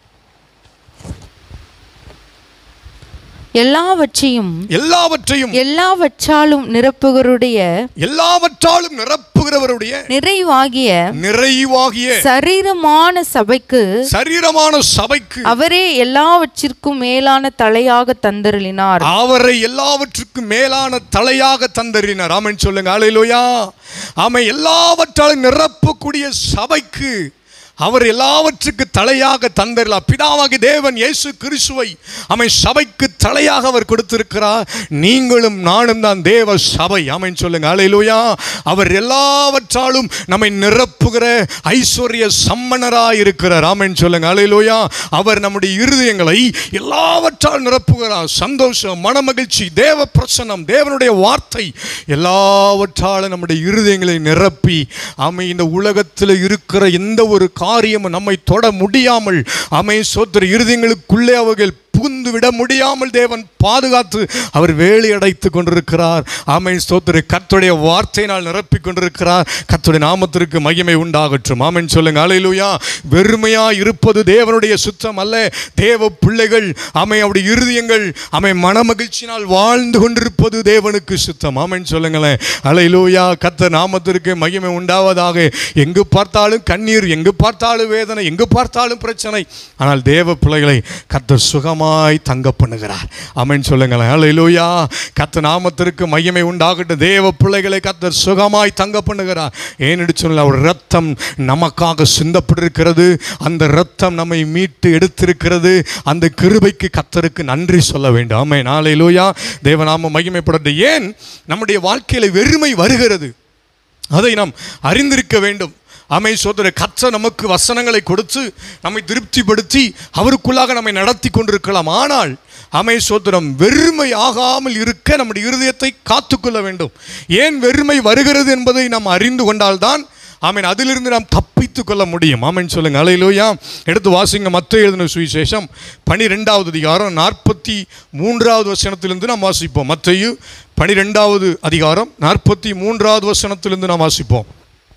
[SPEAKER 2] எல்லாவற்றையும்
[SPEAKER 1] எல்லாவற்றையும்
[SPEAKER 2] எல்லாவற்றாலும் நிரப்புகிறவருடைய
[SPEAKER 1] எல்லாவற்றாலும் நிரப்புகிறவருடைய
[SPEAKER 2] நிறைவாகிய
[SPEAKER 1] நிறைவாகிய
[SPEAKER 2] சரீரமான சபைக்கு
[SPEAKER 1] சரீரமான சபைக்கு
[SPEAKER 2] அவரே எல்லாவற்றிற்கும் மேலான தலையாக தந்தருளினார்.
[SPEAKER 1] அவரை எல்லாவற்றுக்கும் மேலான தலையாக தந்தறினார். ஆமென் சொல்லுங்க. அல்லேலூயா. ஆமென். எல்லாவற்றாலும் நிரப்பக்கூடிய சபைக்கு அவர் எல்லாவற்றுக்கு தலையாக தந்தரலாம். பிதாவாகிய தேவன் இயேசு கிறிஸ்துவை ஆமென் சபைக்கு தலையாக அவர் கொடுத்திருக்கிறார். நீங்களும் நானும் தான் தேவ சபை. ஆமென் சொல்லுங்க. அல்லேலூயா. அவர் எல்லாவற்றாலும் நம்மை நிரப்புகிற ஐஸ்வர்ய சம்மனராய் இருக்கிறார். ஆமென் சொல்லுங்க. அல்லேலூயா. அவர் நம்முடைய இருதயங்களை எல்லாவற்றாலும் நிரப்புகிறார். சந்தோஷம், மனமகிழ்ச்சி, தேவ பிரசன்னம், தேவனுடைய வார்த்தை எல்லாவற்றாலும் நம்முடைய இருதயங்களை நிரப்பி ஆமென் இந்த உலகத்தில் இருக்கிற எந்த ஒரு காரியம் நம்மை தொட முடியாமல் அமை சோத்திர இருதயங்களுக்குள்ளே அவர்கள் புகுந்து விட முடியாமல் தேவன் பாதுகாத்து அவர் வேலி அடைத்து கொண்டிருக்கிறார். ஆமென் ஸ்தோத்திர. கர்த்தருடைய வார்த்தையினால் நிரப்பிக் கொண்டிருக்கிறார். கர்த்தருடைய நாமத்திற்கு மகிமை உண்டாகட்டும். ஆமென் சொல்லுங்க. அல்லேலூயா. வெறுமையா இருப்பது தேவனுடைய சுத்தம் அல்ல. தேவ பிள்ளைகள் ஆமென் அவருடைய இருதயங்கள் ஆமென் மனமகிழ்ச்சியினால் வாழ்ந்து கொண்டிருப்பது தேவனுக்கு சுத்தம். ஆமென் சொல்லுங்களேன். அல்லேலூயா. கர்த்தர் நாமத்திற்கு மகிமை உண்டாவதாக. எங்கு பார்த்தாலும் கண்ணீர், எங்கு பார்த்தாலும் வேதனை, எங்கு பார்த்தாலும் பிரச்சனை. ஆனால் தேவ பிள்ளைகளை கர்த்தர் சுகமா தங்க பண்ணுகிறார். ஆமென் சொல்லுங்களேன். அல்லேலூயா. கர்த்தர் நாமத்திற்கு மகிமை உண்டாகட்டும். தேவ பிள்ளைகளை கர்த்தர் சுகமாய் தங்க பண்ணுகிறார். ஏனென்று சொன்னால் அவர் ரத்தம் நமக்காக சிந்தப்பட்டிருக்கிறது. அந்த ரத்தம் நம்மை மீட்டு எடுத்திருக்கிறது. அந்த கிருபைக்கு கர்த்தருக்கு நன்றி சொல்ல வேண்டும். ஆமென். அல்லேலூயா. தேவநாம மகிமைப்படட்டும். ஏன் நம்முடைய வாழ்க்கையில வெறுமை வருகிறது அதை நாம் அறிந்திருக்க வேண்டும். ஆமை சோதர. கர்த்தர் நமக்கு வசனங்களை கொடுத்து நம்மை திருப்திப்படுத்தி அவருக்குள்ளாக நம்மை நடத்தி கொண்டிருக்கலாம். ஆனால் ஆமை சோதரம் வெறுமை ஆகாமல் இருக்க நம்முடைய இருதயத்தை காத்துக்கொள்ள வேண்டும். ஏன் வெறுமை வருகிறது என்பதை நாம் அறிந்து கொண்டால்தான் ஆமென் அதிலிருந்து நாம் தப்பித்துக் கொள்ள முடியும். ஆமென் சொல்லுங்க. அல்லேலூயா. எடுத்து வாசிங்க. மத்தேயு எழுதின சுவிசேஷம் பனிரெண்டாவது அதிகாரம் நாற்பத்தி மூன்றாவது வசனத்திலிருந்து நாம் வாசிப்போம். மத்தேயு பனிரெண்டாவது அதிகாரம் நாற்பத்தி மூன்றாவது வசனத்திலிருந்து நாம் வாசிப்போம்.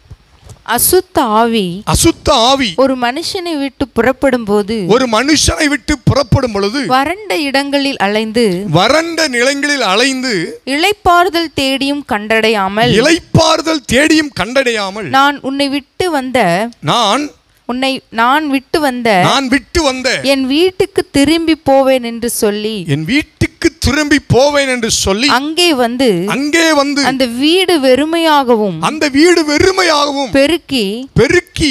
[SPEAKER 2] அசுத்த ஆவி
[SPEAKER 1] அசுத்த ஆவி
[SPEAKER 2] ஒரு மனுஷனை விட்டு புறப்படும் போது
[SPEAKER 1] ஒரு மனுஷனை விட்டு புறப்படும் பொழுது
[SPEAKER 2] வறண்ட இடங்களில் அலைந்து
[SPEAKER 1] வறண்ட நிலங்களில் அலைந்து
[SPEAKER 2] இளைப்பாறுதல் தேடியும் கண்டடையாமல்
[SPEAKER 1] இளைப்பாறுதல் தேடியும் கண்டடையாமல்
[SPEAKER 2] நான் உன்னை விட்டு வந்த
[SPEAKER 1] நான்
[SPEAKER 2] உன்னை நான் விட்டு வந்த
[SPEAKER 1] நான் விட்டு வந்த
[SPEAKER 2] என் வீட்டுக்கு திரும்பி போவேன் என்று சொல்லி
[SPEAKER 1] என் வீட்டுக்கு திரும்பி போவேன் என்று சொல்லி
[SPEAKER 2] அங்கே வந்து
[SPEAKER 1] அங்கே வந்து
[SPEAKER 2] அந்த வீடு வெறுமையாகவும்
[SPEAKER 1] அந்த வீடு வெறுமையாகவும்
[SPEAKER 2] பெருக்கி
[SPEAKER 1] பெருக்கி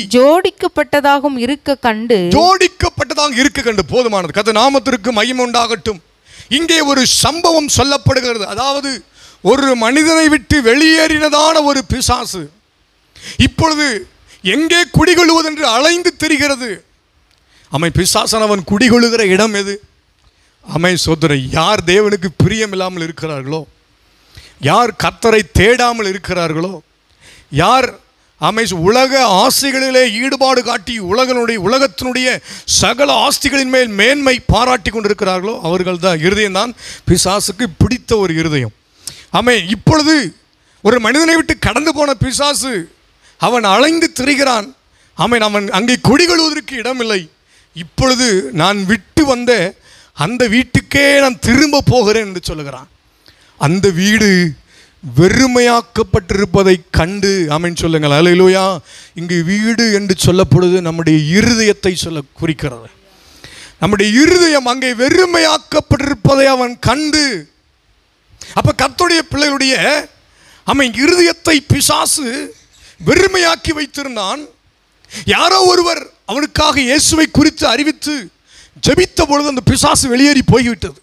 [SPEAKER 2] ஜோடிக்கப்பட்டதாகவும் இருக்க கண்டு
[SPEAKER 1] ஜோடிக்கப்பட்டதாக இருக்க கண்டு போதுமானது. கர்த்தர் நாமத்திற்கு மகிமை உண்டாகட்டும். இங்கே ஒரு சம்பவம் சொல்லப்படுகிறது. அதாவது ஒரு மனிதனை விட்டு வெளியேறினதான ஒரு பிசாசு இப்பொழுது எங்கே குடிகொள்வதென்று அலைந்து திரிகிறது. அமை பிசாசானவன் குடிகொள்ளுகிற இடம் எது? அமை சோதரை, யார் தேவனுக்கு பிரியமில்லாமல் இருக்கிறார்களோ, யார் கர்த்தரை தேடாமல் இருக்கிறார்களோ, யார் அமை உலக ஆசைகளிலே ஈடுபாடு காட்டி உலகனுடைய உலகத்தினுடைய சகல ஆஸ்திகளின் மேல் மேன்மை பாராட்டி கொண்டிருக்கிறார்களோ அவர்கள் தான் இருதயம் தான் பிசாசுக்கு பிடித்த ஒரு இருதயம். அமை இப்பொழுது ஒரு மனிதனை விட்டு கடந்து போன பிசாசு அவன் அலைந்து திரிகிறான். அவன் அவன் அங்கே குடிகொள்வதற்கு இடமில்லை. இப்பொழுது நான் விட்டு வந்த அந்த வீட்டுக்கே நான் திரும்ப போகிறேன் என்று சொல்லுகிறான். அந்த வீடு வெறுமையாக்கப்பட்டிருப்பதை கண்டு ஆமென் சொல்லுங்கள். அல்லேலூயா. இங்கு வீடு என்று சொல்லப்படுவது நம்முடைய இருதயத்தை சொல்ல குறிக்கிறது. நம்முடைய இருதயம் அங்கே வெறுமையாக்கப்பட்டிருப்பதை அவன் கண்டு, அப்ப கர்த்தருடைய பிள்ளைகளுடைய அவன் இருதயத்தை பிசாசு வெறுமையாக்கி வைத்திருந்தான். யாரோ ஒருவர் அவனுக்காக இயேசுவை குறித்து அறிவித்து ஜெபித்த பொழுது அந்த பிசாசு வெளியேறி போய்விட்டது.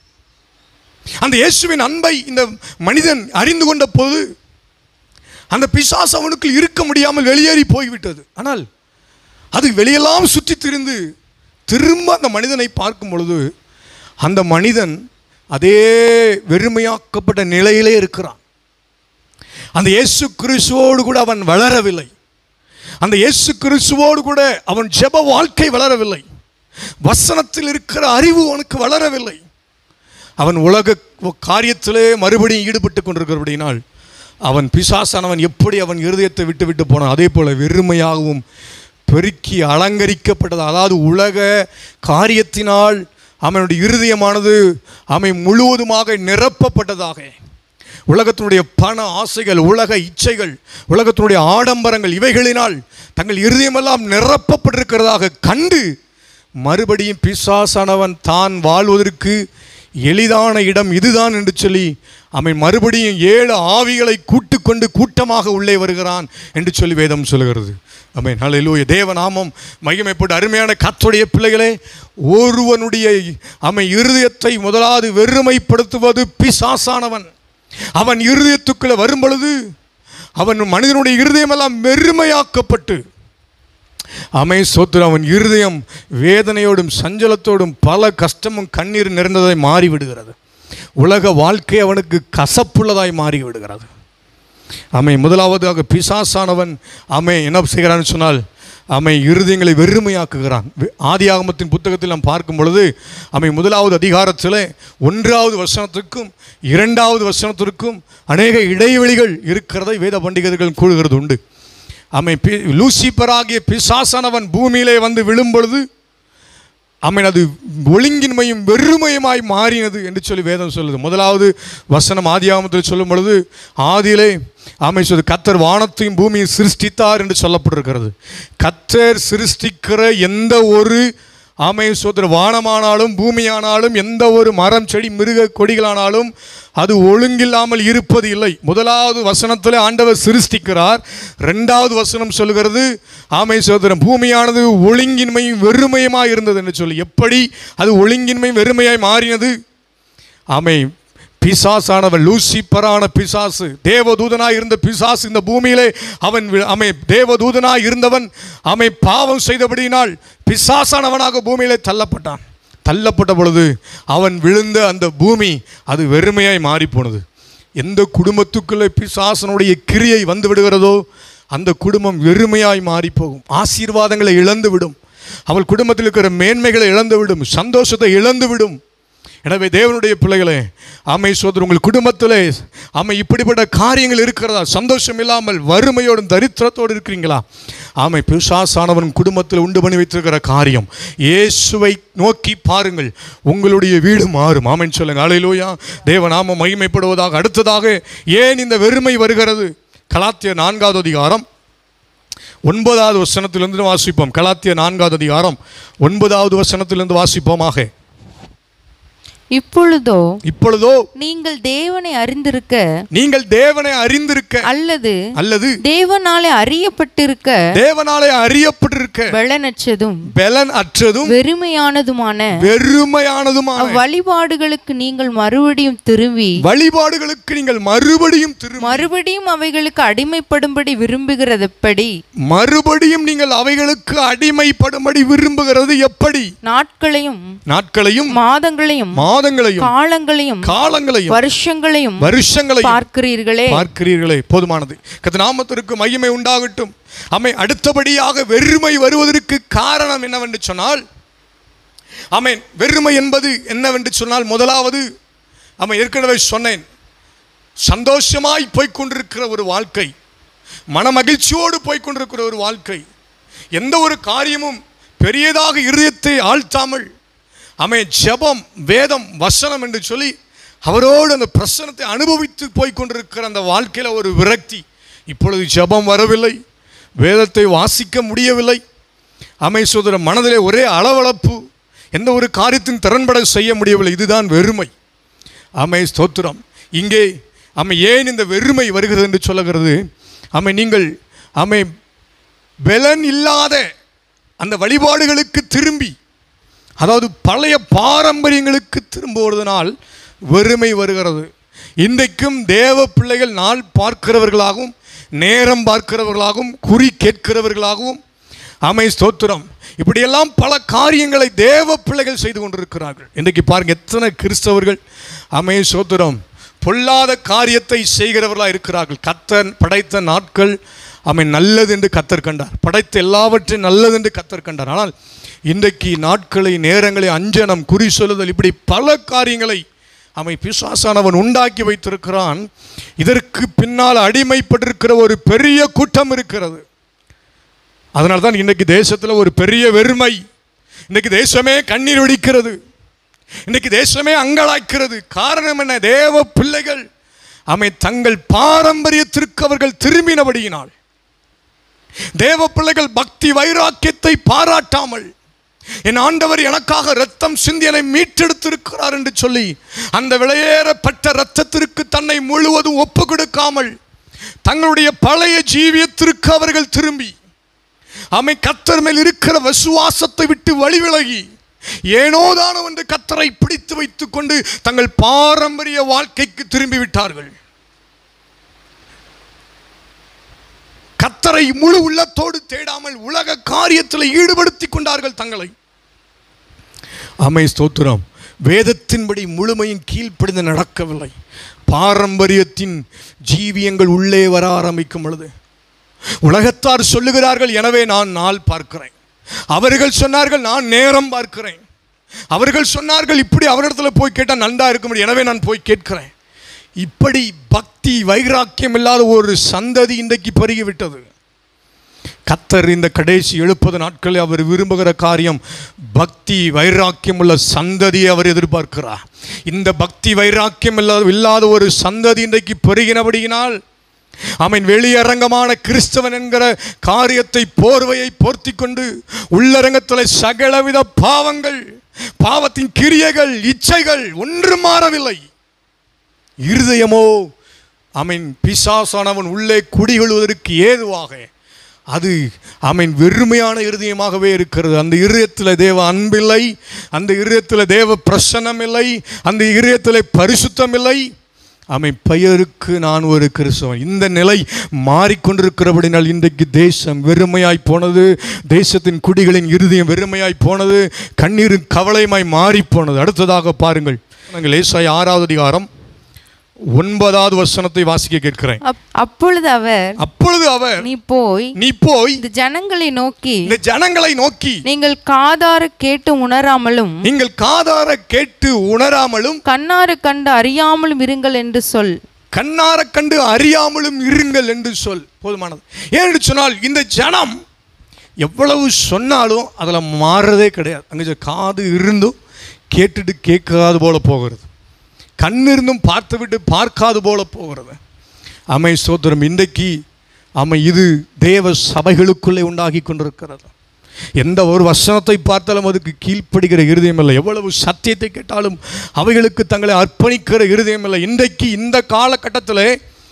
[SPEAKER 1] அந்த இயேசுவின் அன்பை இந்த மனிதன் அறிந்து கொண்ட போது அந்த பிசாசு அவனுக்கு இருக்க முடியாமல் வெளியேறி போய்விட்டது. ஆனால் அது வெளியெல்லாம் சுற்றி திரிந்து திரும்ப அந்த மனிதனை பார்க்கும் பொழுது அந்த மனிதன் அதே வெறுமையாக்கப்பட்ட நிலையிலே இருக்கிறான். அந்த இயேசு கிறிஸ்துவோடு கூட அவன் வளரவில்லை. அந்த இயேசு கிறிஸ்துவோடு கூட அவன் ஜெப வாழ்க்கை வளரவில்லை. வசனத்தில் இருக்கிற அறிவு அவனுக்கு வளரவில்லை. அவன் உலக காரியத்திலே மறுபடியும் ஈடுபட்டு கொண்டிருக்கிறபடினால் அவன் பிசாசானவன் எப்படி அவன் இருதயத்தை விட்டு விட்டு போனான், அதே போல வெறுமையாகவும் பெருக்கி அலங்கரிக்கப்பட்டது. அதாவது உலக காரியத்தினால் அவனுடைய இருதயமானது அவன் முழுவதுமாக நிரப்பப்பட்டதாக, உலகத்தினுடைய பண ஆசைகள், உலக இச்சைகள், உலகத்தினுடைய ஆடம்பரங்கள் இவைகளினால் தங்கள் இருதயமெல்லாம் நிரப்பப்பட்டிருக்கிறதாக கண்டு மறுபடியும் பிசாசானவன் தான் வாழ்வதற்கு எளிதான இடம் இதுதான் என்று சொல்லி அவன் மறுபடியும் ஏழு ஆவிகளை கூட்டு கொண்டு கூட்டமாக உள்ளே வருகிறான் என்று சொல்லி வேதம் சொல்கிறது. ஆமென். ஹல்லேலூயா. தேவநாமம் மகிமைப்பட்டு அருமையான கர்த்தருடைய பிள்ளைகளே, ஒருவனுடைய அவன் இருதயத்தை முதலாவது வெறுமைப்படுத்துவது பிசாசானவன். அவன் இருதயத்துக்குள்ள வரும் பொழுது அவன் மனிதனுடைய இருதயமெல்லாம் வெறுமையாக்கப்பட்டு அமை சோத்திர அவன் இருதயம் வேதனையோடும் சஞ்சலத்தோடும் பல கஷ்டமும் கண்ணீர் நிறைந்ததாய் மாறிவிடுகிறது. உலக வாழ்க்கை அவனுக்கு கசப்புள்ளதாய் மாறிவிடுகிறது. அமை முதலாவதாக பிசாசானவன் அமை என்ன செய்கிறான்னு சொன்னால் அமை இருதயங்களை வெறுமையாக்குகிறான். ஆதியாகமத்தின் புத்தகத்தில் நாம் பார்க்கும் பொழுது அமை முதலாவது அதிகாரத்தில் ஒன்றாவது வசனத்திற்கும் இரண்டாவது வசனத்திற்கும் அநேக இடைவெளிகள் இருக்கிறதை வேத பண்டிதர்கள் கூறுகிறது உண்டு. அமை பி லூசிபராகிய பிசாசானவன் பூமியிலே வந்து விழும்பொழுது அமை அது ஒழுங்கின்மையும் வெறுமையுமாய் மாறினது என்று சொல்லி வேதம் சொல்லுது. முதலாவது வசனம் ஆதியாகமத்தில் சொல்லும் பொழுது ஆதியிலே ஆமை சொல்லு கர்த்தர் வானத்தையும் பூமியை சிருஷ்டித்தார் என்று சொல்லப்பட்டிருக்கிறது. கர்த்தர் சிருஷ்டிக்கிற எந்த ஒரு ஆமை சோதர வானமானாலும் பூமியானாலும் எந்த ஒரு மரம் செடி மிருக கொடிகளானாலும் அது ஒழுங்கில்லாமல் இருப்பது இல்லை. முதலாவது வசனத்தில் ஆண்டவர் சிருஷ்டிக்கிறார். ரெண்டாவது வசனம் சொல்லுகிறது ஆமை சோதரம் பூமியானது ஒழுங்கின்மையும் வெறுமையுமாய் இருந்தது என்று சொல்லி. எப்படி அது ஒழுங்கின்மையும் வெறுமையாய் மாறினது? ஆமை பிசாசானவன் லூசிபரான பிசாசு, தேவதூதனாய் இருந்த பிசாசு இந்த பூமியிலே அவன் அமை தேவதூதனாய் இருந்தவன் அமை பாவம் செய்தபடியினால் பிசாசானவனாக பூமியிலே தள்ளப்பட்டான். தள்ளப்பட்ட பொழுது அவன் விழுந்த அந்த பூமி அது வெறுமையாய் மாறி போனது. எந்த குடும்பத்துக்குள்ளே பிசாசனுடைய கிரியை வந்து விடுகிறதோ அந்த குடும்பம் வெறுமையாய் மாறி போகும். ஆசீர்வாதங்களை இழந்துவிடும், அவள் குடும்பத்தில் இருக்கிற மேன்மைகளை இழந்துவிடும், சந்தோஷத்தை இழந்துவிடும். எனவே தேவனுடைய பிள்ளைகளே, ஆமை சோதர் உங்கள் குடும்பத்திலே ஆமை இப்படிப்பட்ட காரியங்கள் இருக்கிறதா? சந்தோஷம் இல்லாமல் வறுமையோடும் தரித்திரத்தோடு இருக்கிறீங்களா? ஆமை பிசாசானவன் குடும்பத்தில் உண்டு பண்ணி வைத்திருக்கிற காரியம் இயேசுவை நோக்கி பாருங்கள், உங்களுடைய வீடு மாறும். ஆமென் சொல்லுங்க. அல்லேலூயா. தேவநாமம் மகிமைப்படுவதாக. அடுத்ததாக ஏன் இந்த வெறுமை வருகிறது? கலாத்தியர் நான்காவது அதிகாரம் ஒன்பதாவது வசனத்திலிருந்து வாசிப்போம். கலாத்தியர் நான்காவது அதிகாரம் ஒன்பதாவது வசனத்திலிருந்து வாசிப்போமாக.
[SPEAKER 2] இப்பொழுதோ
[SPEAKER 1] இப்பொழுதோ
[SPEAKER 2] நீங்கள் தேவனை அறிந்திருக்க
[SPEAKER 1] நீங்கள் தேவனை அறிந்திருக்க
[SPEAKER 2] அல்லது
[SPEAKER 1] அல்லது
[SPEAKER 2] தேவனாலே அறியப்பட்டிருக்க
[SPEAKER 1] தேவனாலே அறியப்பட்டிருக்க
[SPEAKER 2] பலனற்றதும்
[SPEAKER 1] பலன் அற்றதும்
[SPEAKER 2] வெறுமையானதுமான
[SPEAKER 1] வெறுமையானதுமான
[SPEAKER 2] வழிபாடுகளுக்கு நீங்கள் மறுபடியும் திரும்பி
[SPEAKER 1] வழிபாடுகளுக்கு நீங்கள் மறுபடியும் திரும்பி
[SPEAKER 2] மறுபடியும் அவைகளுக்கு அடிமைப்படும்படி விரும்புகிறது எப்படி?
[SPEAKER 1] மறுபடியும் நீங்கள் அவைகளுக்கு அடிமைப்படும்படி விரும்புகிறது எப்படி?
[SPEAKER 2] நாட்களையும்
[SPEAKER 1] நாட்களையும்
[SPEAKER 2] மாதங்களையும்
[SPEAKER 1] மாதங்களையும்
[SPEAKER 2] காலங்களையும்
[SPEAKER 1] காலங்களையும்
[SPEAKER 2] வருஷங்களையும்
[SPEAKER 1] வருஷங்களையும்
[SPEAKER 2] பார்க்கிறீர்களே
[SPEAKER 1] பார்க்கிறீர்களே போதுமானது. கர்த்தர் நாமத்திற்கு மகிமை உண்டாகட்டும். ஆமென். அடுத்தபடியாக வெறுமை வருவதற்கு காரணம் என்னவென்று சொன்னால், ஆமென், வெறுமை என்பது என்னவென்று சொன்னால், முதலாவது ஆமென், ஏற்கனவே சொன்னேன், சந்தோஷமாய் போய்கொண்டிருக்கிற ஒரு வாழ்க்கை, மனமகிழ்ச்சியோடு போய்கொண்டிருக்கிற ஒரு வாழ்க்கை, எந்த ஒரு காரியமும் பெரியதாக இருதயத்தை ஆழ்த்தாமல், ஆமென், ஜெபம், வேதம், வசனம் என்று சொல்லி அவரோடு அந்த பிரசன்னத்தை அனுபவித்து போய்கொண்டிருக்கிற அந்த வாழ்க்கையில் ஒரு விரக்தி. இப்பொழுது ஜெபம் வரவில்லை, வேதத்தை வாசிக்க முடியவில்லை, ஆமென் சகோதர, மனதிலே ஒரே அளவளப்பு, எந்த ஒரு காரியத்தின் திறன்பட செய்ய முடியவில்லை. இதுதான் வெறுமை. ஆமென் ஸ்தோத்திரம். இங்கே ஆமென் ஏன் இந்த வெறுமை வருகிறது என்று சொல்லுகிறது, ஆமென், நீங்கள் ஆமென் பலன் இல்லாத அந்த வழிபாடுகளுக்கு திரும்பி, அதாவது பழைய பாரம்பரியங்களுக்கு திரும்புவதனால் வெறுமை வருகிறது. இன்றைக்கும் தேவ பிள்ளைகள் நாள் பார்க்கிறவர்களாகவும் நேரம் பார்க்கிறவர்களாகவும் குறி கேட்கிறவர்களாகவும், ஆமென் ஸ்தோத்திரம், இப்படியெல்லாம் பல காரியங்களை தேவ பிள்ளைகள் செய்து கொண்டிருக்கிறார்கள். இன்றைக்கு பாருங்கள், எத்தனை கிறிஸ்தவர்கள் ஆமென் ஸ்தோத்திரம் பொல்லாத காரியத்தை செய்கிறவர்களாக இருக்கிறார்கள். கர்த்தர் படைத்த நாட்கள் ஆமென் நல்லது என்று கர்த்தர் கண்டார், படைத்த எல்லாவற்றையும் நல்லது என்று கர்த்தர் கண்டார். ஆனால் இன்றைக்கு நாட்களை, நேரங்களை, அஞ்சனம், குறி சொல்லுதல், இப்படி பல காரியங்களை ஆமென் பிசாசானவன் உண்டாக்கி வைத்திருக்கிறான். இதற்கு பின்னால் அடிமைப்பட்டிருக்கிற ஒரு பெரிய கூட்டம் இருக்கிறது. அதனால தான் இன்றைக்கு தேசத்தில் ஒரு பெரிய வெறுமை, இன்றைக்கு தேசமே கண்ணீர் வடிக்கிறது, இன்றைக்கு தேசமே அங்கலாய்க்கிறது. காரணம் என்ன? தேவ பிள்ளைகள் ஆமென் தங்கள் பாரம்பரியத்திற்கு அவர்கள் திரும்பினபடியினால், தேவ பிள்ளைகள் பக்தி வைராக்கியத்தை பாராட்டாமல், என் ஆண்டவர் எனக்காக ரத்தம் சிந்தி என்னை மீட்டெடுத்திருக்கிறார் என்று சொல்லி அந்த விலையேறப்பட்ட இரத்தத்திற்கு தன்னை முழுவதும் ஒப்பு கொடுக்காமல், தங்களுடைய பழைய ஜீவியத்திற்கு அவர்கள் திரும்பி, ஆமென், கர்த்தர் மேல் இருக்கிற விசுவாசத்தை விட்டு வழிவிலகி, ஏனோதானோ என்று கர்த்தரை பிடித்து வைத்துக் கொண்டு தங்கள் பாரம்பரிய வாழ்க்கைக்கு திரும்பி விட்டார்கள். கர்த்தரை முழு உள்ளத்தோடு தேடாமல் உலக காரியத்தில் ஈடுபடுத்தி கொண்டார்கள் தங்களை. ஆமென் ஸ்தோத்திரம். வேதத்தின்படி முழுமையும் கீழ்ப்படிந்து நடக்கவில்லை. பாரம்பரியத்தின் ஜீவியங்கள் உள்ளே வர ஆரம்பிக்கும் பொழுது உலகத்தார் சொல்லுகிறார்கள், எனவே நான் நாள் பார்க்கிறேன். அவர்கள் சொன்னார்கள், நான் நேரம் பார்க்கிறேன். அவர்கள் சொன்னார்கள், இப்படி அவரிடத்துல போய் கேட்டால் நன்றா இருக்க முடியும், எனவே நான் போய் கேட்கிறேன். இப்படி பக்தி வைராக்கியம் இல்லாத ஒரு சந்ததி இன்றைக்கு பெருகிவிட்டது. கர்த்தர் இந்த கடைசி எழுப்பது நாட்களில் அவர் விரும்புகிற காரியம் பக்தி வைராக்கியம் உள்ள சந்ததியை அவர் எதிர்பார்க்கிறார். இந்த பக்தி வைராக்கியம் இல்லாத இல்லாத ஒரு சந்ததி இன்றைக்கு பெருகினபடியினால், ஆமென், வெளியரங்கமான கிறிஸ்தவன் என்கிற காரியத்தை, போர்வையை போர்த்தி கொண்டு உள்ளரங்கத்தில் சகலவித பாவங்கள், பாவத்தின் கிரியைகள், இச்சைகள் ஒன்று மாறவில்லை. இருதயமோ ஆமென் பிசாசானவன் உள்ளே குடிகொள்வதற்கு ஏதுவாக அது ஆமென் வெறுமையான இருதயமாகவே இருக்கிறது. அந்த இருதயத்தில் தேவ அன்பில்லை, அந்த இருதயத்தில் தேவ பிரசன்னம் இல்லை, அந்த இருதயத்தில் பரிசுத்தம் இல்லை. ஆமென், பெயருக்கு நான் ஒரு கிறிஸ்தவன். இந்த நிலை மாறிக்கொண்டிருக்கிறபடினால் இன்றைக்கு தேசம் வெறுமையாய் போனது, தேசத்தின் குடிகளின் இருதயம் வெறுமையாய் போனது, கண்ணீரும் கவலையுமாய் மாறி போனது. அடுத்ததாக பாருங்கள், நாங்கள் ஏசாயா ஆறாவது அதிகாரம் ஒன்பதாவது வசனத்தை வாசிக்க கேட்கிறேன்.
[SPEAKER 2] அப்பொழுது அவர்
[SPEAKER 1] அப்பொழுது அவர்
[SPEAKER 2] நீ போய்
[SPEAKER 1] நீ போய்
[SPEAKER 2] இந்த ஜனங்களை நோக்கி
[SPEAKER 1] இந்த ஜனங்களை நோக்கி
[SPEAKER 2] நீங்கள் காதார கேட்டு உணராமலும்
[SPEAKER 1] நீங்கள் காதார கேட்டு உணராமலும்
[SPEAKER 2] கண்ணார கண்டு அறியாமலும் இருங்கள் என்று சொல்.
[SPEAKER 1] கண்ணார கண்டு அறியாமலும் இருங்கள் என்று சொல். போதுமானது. ஏன்னு சொன்னால், இந்த ஜனம் எவ்வளவு சொன்னாலும் அதில் மாறுறதே கிடையாது. அங்கே காது இருந்தும் கேட்டுட்டு கேட்காது போல போகிறது, கண்ணிருந்தும் பார்த்து விட்டு பார்க்காது போல போகிறது. ஆமென் ஸ்தோத்திரம். இன்றைக்கு ஆமென் இது தேவ சபைகளுக்குள்ளே உண்டாகி கொண்டிருக்கிறது. எந்த ஒரு வசனத்தை பார்த்தாலும் அதுக்கு கீழ்ப்படுகிற இருதயம் இல்லை. எவ்வளவு சத்தியத்தை கேட்டாலும் அவைகளுக்கு தங்களை அர்ப்பணிக்கிற இருதயம் இல்லை. இன்றைக்கு இந்த காலகட்டத்தில்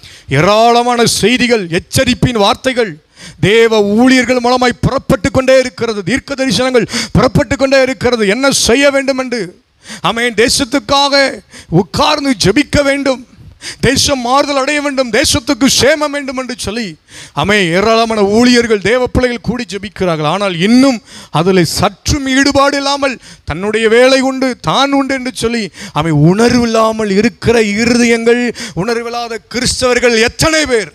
[SPEAKER 1] ஏராளமான செய்திகள், எச்சரிப்பின் வார்த்தைகள் தேவ ஊழியர்கள் மூலமாய் புறப்பட்டு கொண்டே இருக்கிறது. தீர்க்க தரிசனங்கள் புறப்பட்டு கொண்டே இருக்கிறது. என்ன செய்ய வேண்டும் என்று, ஆமென், தேசத்துக்காக உட்கார்ந்து ஜெபிக்க வேண்டும், தேசம் மாறுதல் அடைய வேண்டும், தேசத்துக்கு சேமம் வேண்டும் என்று சொல்லி ஆமென் ஏராளமான ஊழியர்கள், தேவ பிள்ளைகள் கூடி ஜெபிக்கிறார்கள். ஆனால் இன்னும் அதில் சற்றும் ஈடுபாடு இல்லாமல் தன்னுடைய வேலை உண்டு, தான் உண்டு என்று சொல்லி ஆமென் உணர்வில்லாமல் இருக்கிற இருதயங்கள், உணர்வில்லாத கிறிஸ்தவர்கள் எத்தனை பேர்?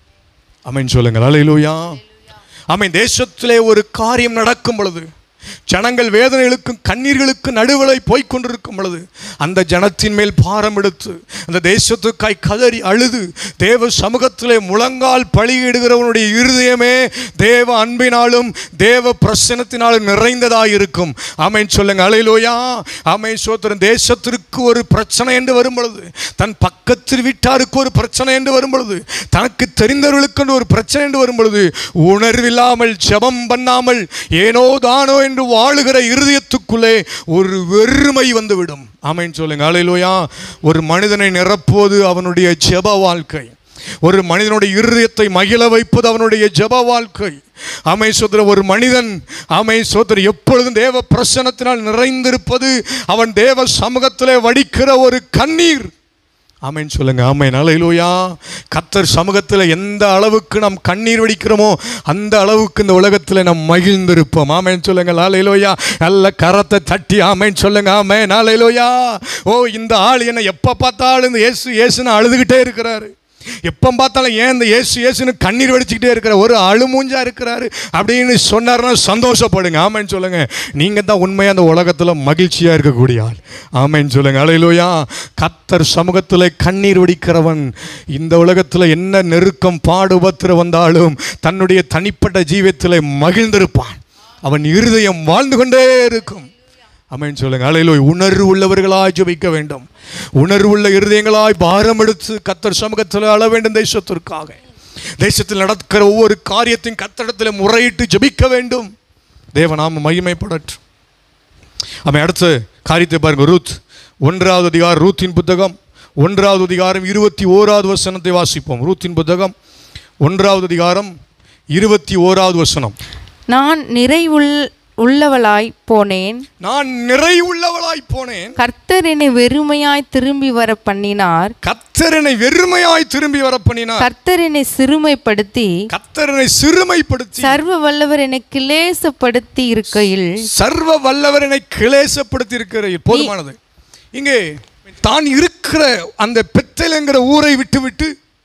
[SPEAKER 1] ஆமென் சொல்லுங்கள். அல்லேலூயா. ஆமென். தேசத்திலே ஒரு காரியம் நடக்கும் பொழுது, ஜனங்கள் வேதனைகளுக்கும் கண்ணீர்களுக்கும் நடுவலை போய் கொண்டிருக்கும் பொழுது, அந்த ஜனத்தின் மேல் பாரம் எடுத்து அந்த தேசத்துக்காய் கதறி அழுது தேவ சமூகத்திலே முழங்கால் பலியிடுகிறவனுடைய இருதயமே தேவ அன்பினாலும் தேவ பிரசன்னத்தினாலும் நிறைந்ததாக இருக்கும். ஆமென் சொல்லுங்க. அல்லேலூயா. ஆமென் சோத்திரம். தேசத்திற்கு ஒரு பிரச்சனை என்று வரும் பொழுது, தன் பக்கத்தில் வீட்டாருக்கு ஒரு பிரச்சனை என்று வரும் பொழுது, தனக்கு தெரிந்தவர்களுக்கு ஒரு பிரச்சனை என்று வரும் பொழுது, உணர்வில்லாமல் ஜெபம் பண்ணாமல் ஏனோ தானோ என்று வாழுகிற இருதயத்துக்குள்ளே ஒரு வெறுமை வந்துவிடும். ஆமென் சொல்லுங்க. அல்லேலூயா. ஒரு மனிதனை நிரப்புவது அவனுடைய ஜெப வாழ்க்கை. ஒரு மனிதனுடைய இருதயத்தை மகிழ வைப்பது அவனுடைய ஜெப வாழ்க்கை. ஆமென் சோதரர். ஒரு மனிதன் ஆமென் சோதரர் எப்பொழுதும் தேவ பிரசன்னத்தினால் நிறைந்திருப்பது அவன் தேவ சமூகத்திலே வடிக்கிற ஒரு கண்ணீர். ஆமென் சொல்லுங்க. ஆமென். அல்லேலூயா. கர்த்தர் சமூகத்தில் எந்த அளவுக்கு நாம் கண்ணீர் வடிக்கிறோமோ அந்த அளவுக்கு இந்த உலகத்தில் நாம் மகிழ்ந்திருப்போம். ஆமென் சொல்லுங்க. அல்லேலூயா. நல்ல கரத்தை தட்டி ஆமென் சொல்லுங்க. ஆமென். அல்லேலூயா. ஓ, இந்த ஆள் என்ன எப்போ பார்த்தாலும் இந்த இயேசு இயேசுன்னு அழுதுகிட்டே இருக்கிறாரு, எப்போ பார்த்தாலும் ஏன் இந்த இயேசு இயேசுன்னு கண்ணீர் வடிச்சுக்கிட்டே இருக்கிற ஒரு அழுமூஞ்சா இருக்கிறாரு அப்படின்னு சொன்னார்னா சந்தோஷப்படுங்க. ஆமென் சொல்லுங்க. நீங்கள் தான் உண்மையாக அந்த உலகத்தில் மகிழ்ச்சியாக இருக்கக்கூடிய ஆள். ஆமென் சொல்லுங்க. அல்லேலூயா. கர்த்தர் சமூகத்தில் கண்ணீர் வடிக்கிறவன் இந்த உலகத்தில் என்ன நெருக்கம் பாடு உபத்திரம் வந்தாலும் தன்னுடைய தனிப்பட்ட ஜீவியத்தில் மகிழ்ந்திருப்பான். அவன் இருதயம் வாழ்ந்து கொண்டே இருக்கும். ஆமென் சொல்லுங்க. அல்லேலூயா. உணர்வு உள்ளவர்களாய் ஜெபிக்க வேண்டும். உணர்வுள்ள இருதயங்களாய் பாரம் எடுத்து கர்த்தர் சமூகத்தில் அழ வேண்டும். தேசத்திற்காக, தேசத்தில் நடக்கிற ஒவ்வொரு காரியத்தையும் கர்த்தரிடத்தில் முறையிட்டு ஜெபிக்க வேண்டும். தேவநாமம் மகிமைப்படட்டும். ஆமென். அடுத்த காரியத்தை பாருங்க. ரூத் ஒன்றாவது அதிகாரம், ரூத்தின் புத்தகம் ஒன்றாவது அதிகாரம் இருபத்தி ஓராவது வசனத்தை வாசிப்போம். ரூத்தின் புத்தகம் ஒன்றாவது அதிகாரம் இருபத்தி ஓராவது வசனம்.
[SPEAKER 2] நான் நிறைவுள் உள்ளவளாய் போனேன்,
[SPEAKER 1] நான் நிறை உள்ளவளாய் போனேன்,
[SPEAKER 2] கர்த்தர் என்னை வெறுமையாய் திரும்பி வர பண்ணினார்,
[SPEAKER 1] கர்த்தர் என்னை வெறுமையாய் திரும்பி வர பண்ணினார்,
[SPEAKER 2] கர்த்தர் என்னை சிறுமைப்படுத்தி
[SPEAKER 1] கர்த்தர் என்னை சிறுமைப்படுத்தி
[SPEAKER 2] சர்வ வல்லவர் என்னை கிளேசப்படுத்தி இருக்கையில்,
[SPEAKER 1] சர்வ வல்லவர் என்னை கிளேசப்படுத்தி இருக்கிற போதுமானது. இங்கே தான் இருக்கிற அந்த பெத்தேல் என்கிற ஊரை விட்டு விட்டு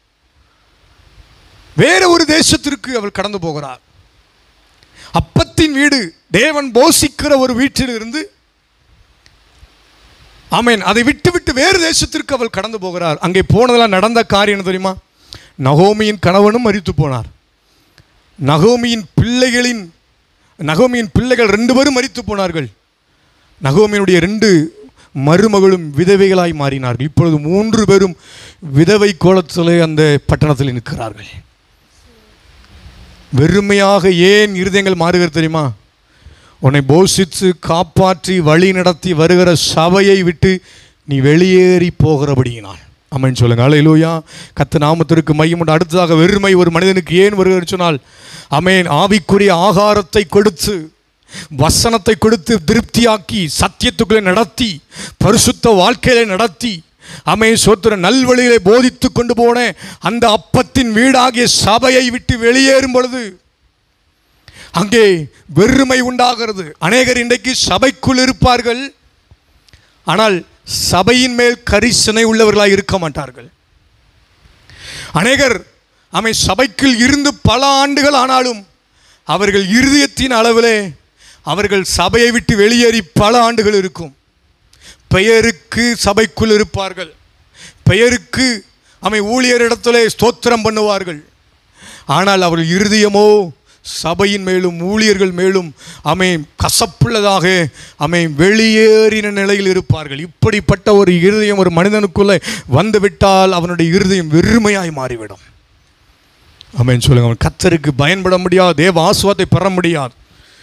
[SPEAKER 1] வேற ஒரு தேசத்திற்கு அவள் கடந்து போகிறார். அப்பத்தின் வீடு, தேவன் போஷிக்கிற ஒரு வீட்டில் இருந்து ஆமென் அதை விட்டு விட்டு வேறு தேசத்திற்கு அவள் கடந்து போகிறார். அங்கே போனதெல்லாம் நடந்த காரியம் என்ன தெரியுமா? நகோமியின் கணவனும் மரித்து போனார். நகோமியின் பிள்ளைகளின் நகோமியின் பிள்ளைகள் ரெண்டு பேரும் மரித்து போனார்கள். நகோமியினுடைய ரெண்டு மருமகளும் விதவைகளாய் மாறினார்கள். இப்பொழுது மூன்று பேரும் விதவை கோலத்திலே அந்த பட்டணத்தில் நிற்கிறார்கள். வெறுமையாக ஏன் இருதயங்கள் மாறுகிறது தெரியுமா? உன்னை போஷித்து காப்பாற்றி வழி நடத்தி வருகிற சபையை விட்டு நீ வெளியேறி போகிறபடியினால். ஆமென் சொல்லுங்க. அல்லேலூயா. கர்த்தர் நாமத்திற்கு மகிமை. அடுத்ததாக வெறுமை ஒரு மனிதனுக்கு ஏன் வருகிறது சொன்னால், ஆமென், ஆவிக்குரிய ஆகாரத்தை கொடுத்து வசனத்தை கொடுத்து திருப்தியாக்கி சத்தியத்துக்குள்ளே நடத்தி பரிசுத்த வாழ்க்கையிலே நடத்தி ஆமென் சோத்திர நல்வழியிலே போதித்து கொண்டு போன அந்த அப்பத்தின் வீடாகிய சபையை விட்டு வெளியேறும் பொழுது அங்கே வெறுமை உண்டாகிறது. அநேகர் இன்றைக்கு சபைக்குள் இருப்பார்கள், ஆனால் சபையின் மேல் கரிசனை உள்ளவர்களாக இருக்க மாட்டார்கள். அநேகர் ஆமென் சபைக்குள் இருந்து பல ஆண்டுகள் ஆனாலும் அவர்கள் இருதயத்தின் அளவிலே அவர்கள் சபையை விட்டு வெளியேறி பல ஆண்டுகள் இருக்கும். பெயருக்கு சபைக்குள் இருப்பார்கள், பெயருக்கு அமை ஊழியரிடத்திலே ஸ்தோத்திரம் பண்ணுவார்கள், ஆனால் அவர்கள் இருதயமோ சபையின் மேலும் ஊழியர்கள் மேலும் அமை கசப்புள்ளதாக அமை வெளியேறின நிலையில் இருப்பார்கள். இப்படிப்பட்ட ஒரு இருதயம் ஒரு மனிதனுக்குள்ளே வந்துவிட்டால் அவனுடைய இருதயம் வெறுமையாய் மாறிவிடும். ஆமென் சொல்லுங்க. அவன் கர்த்தருக்கு பயன்பட முடியாது, தேவ ஆசீர்வாதத்தை பெற முடியாது.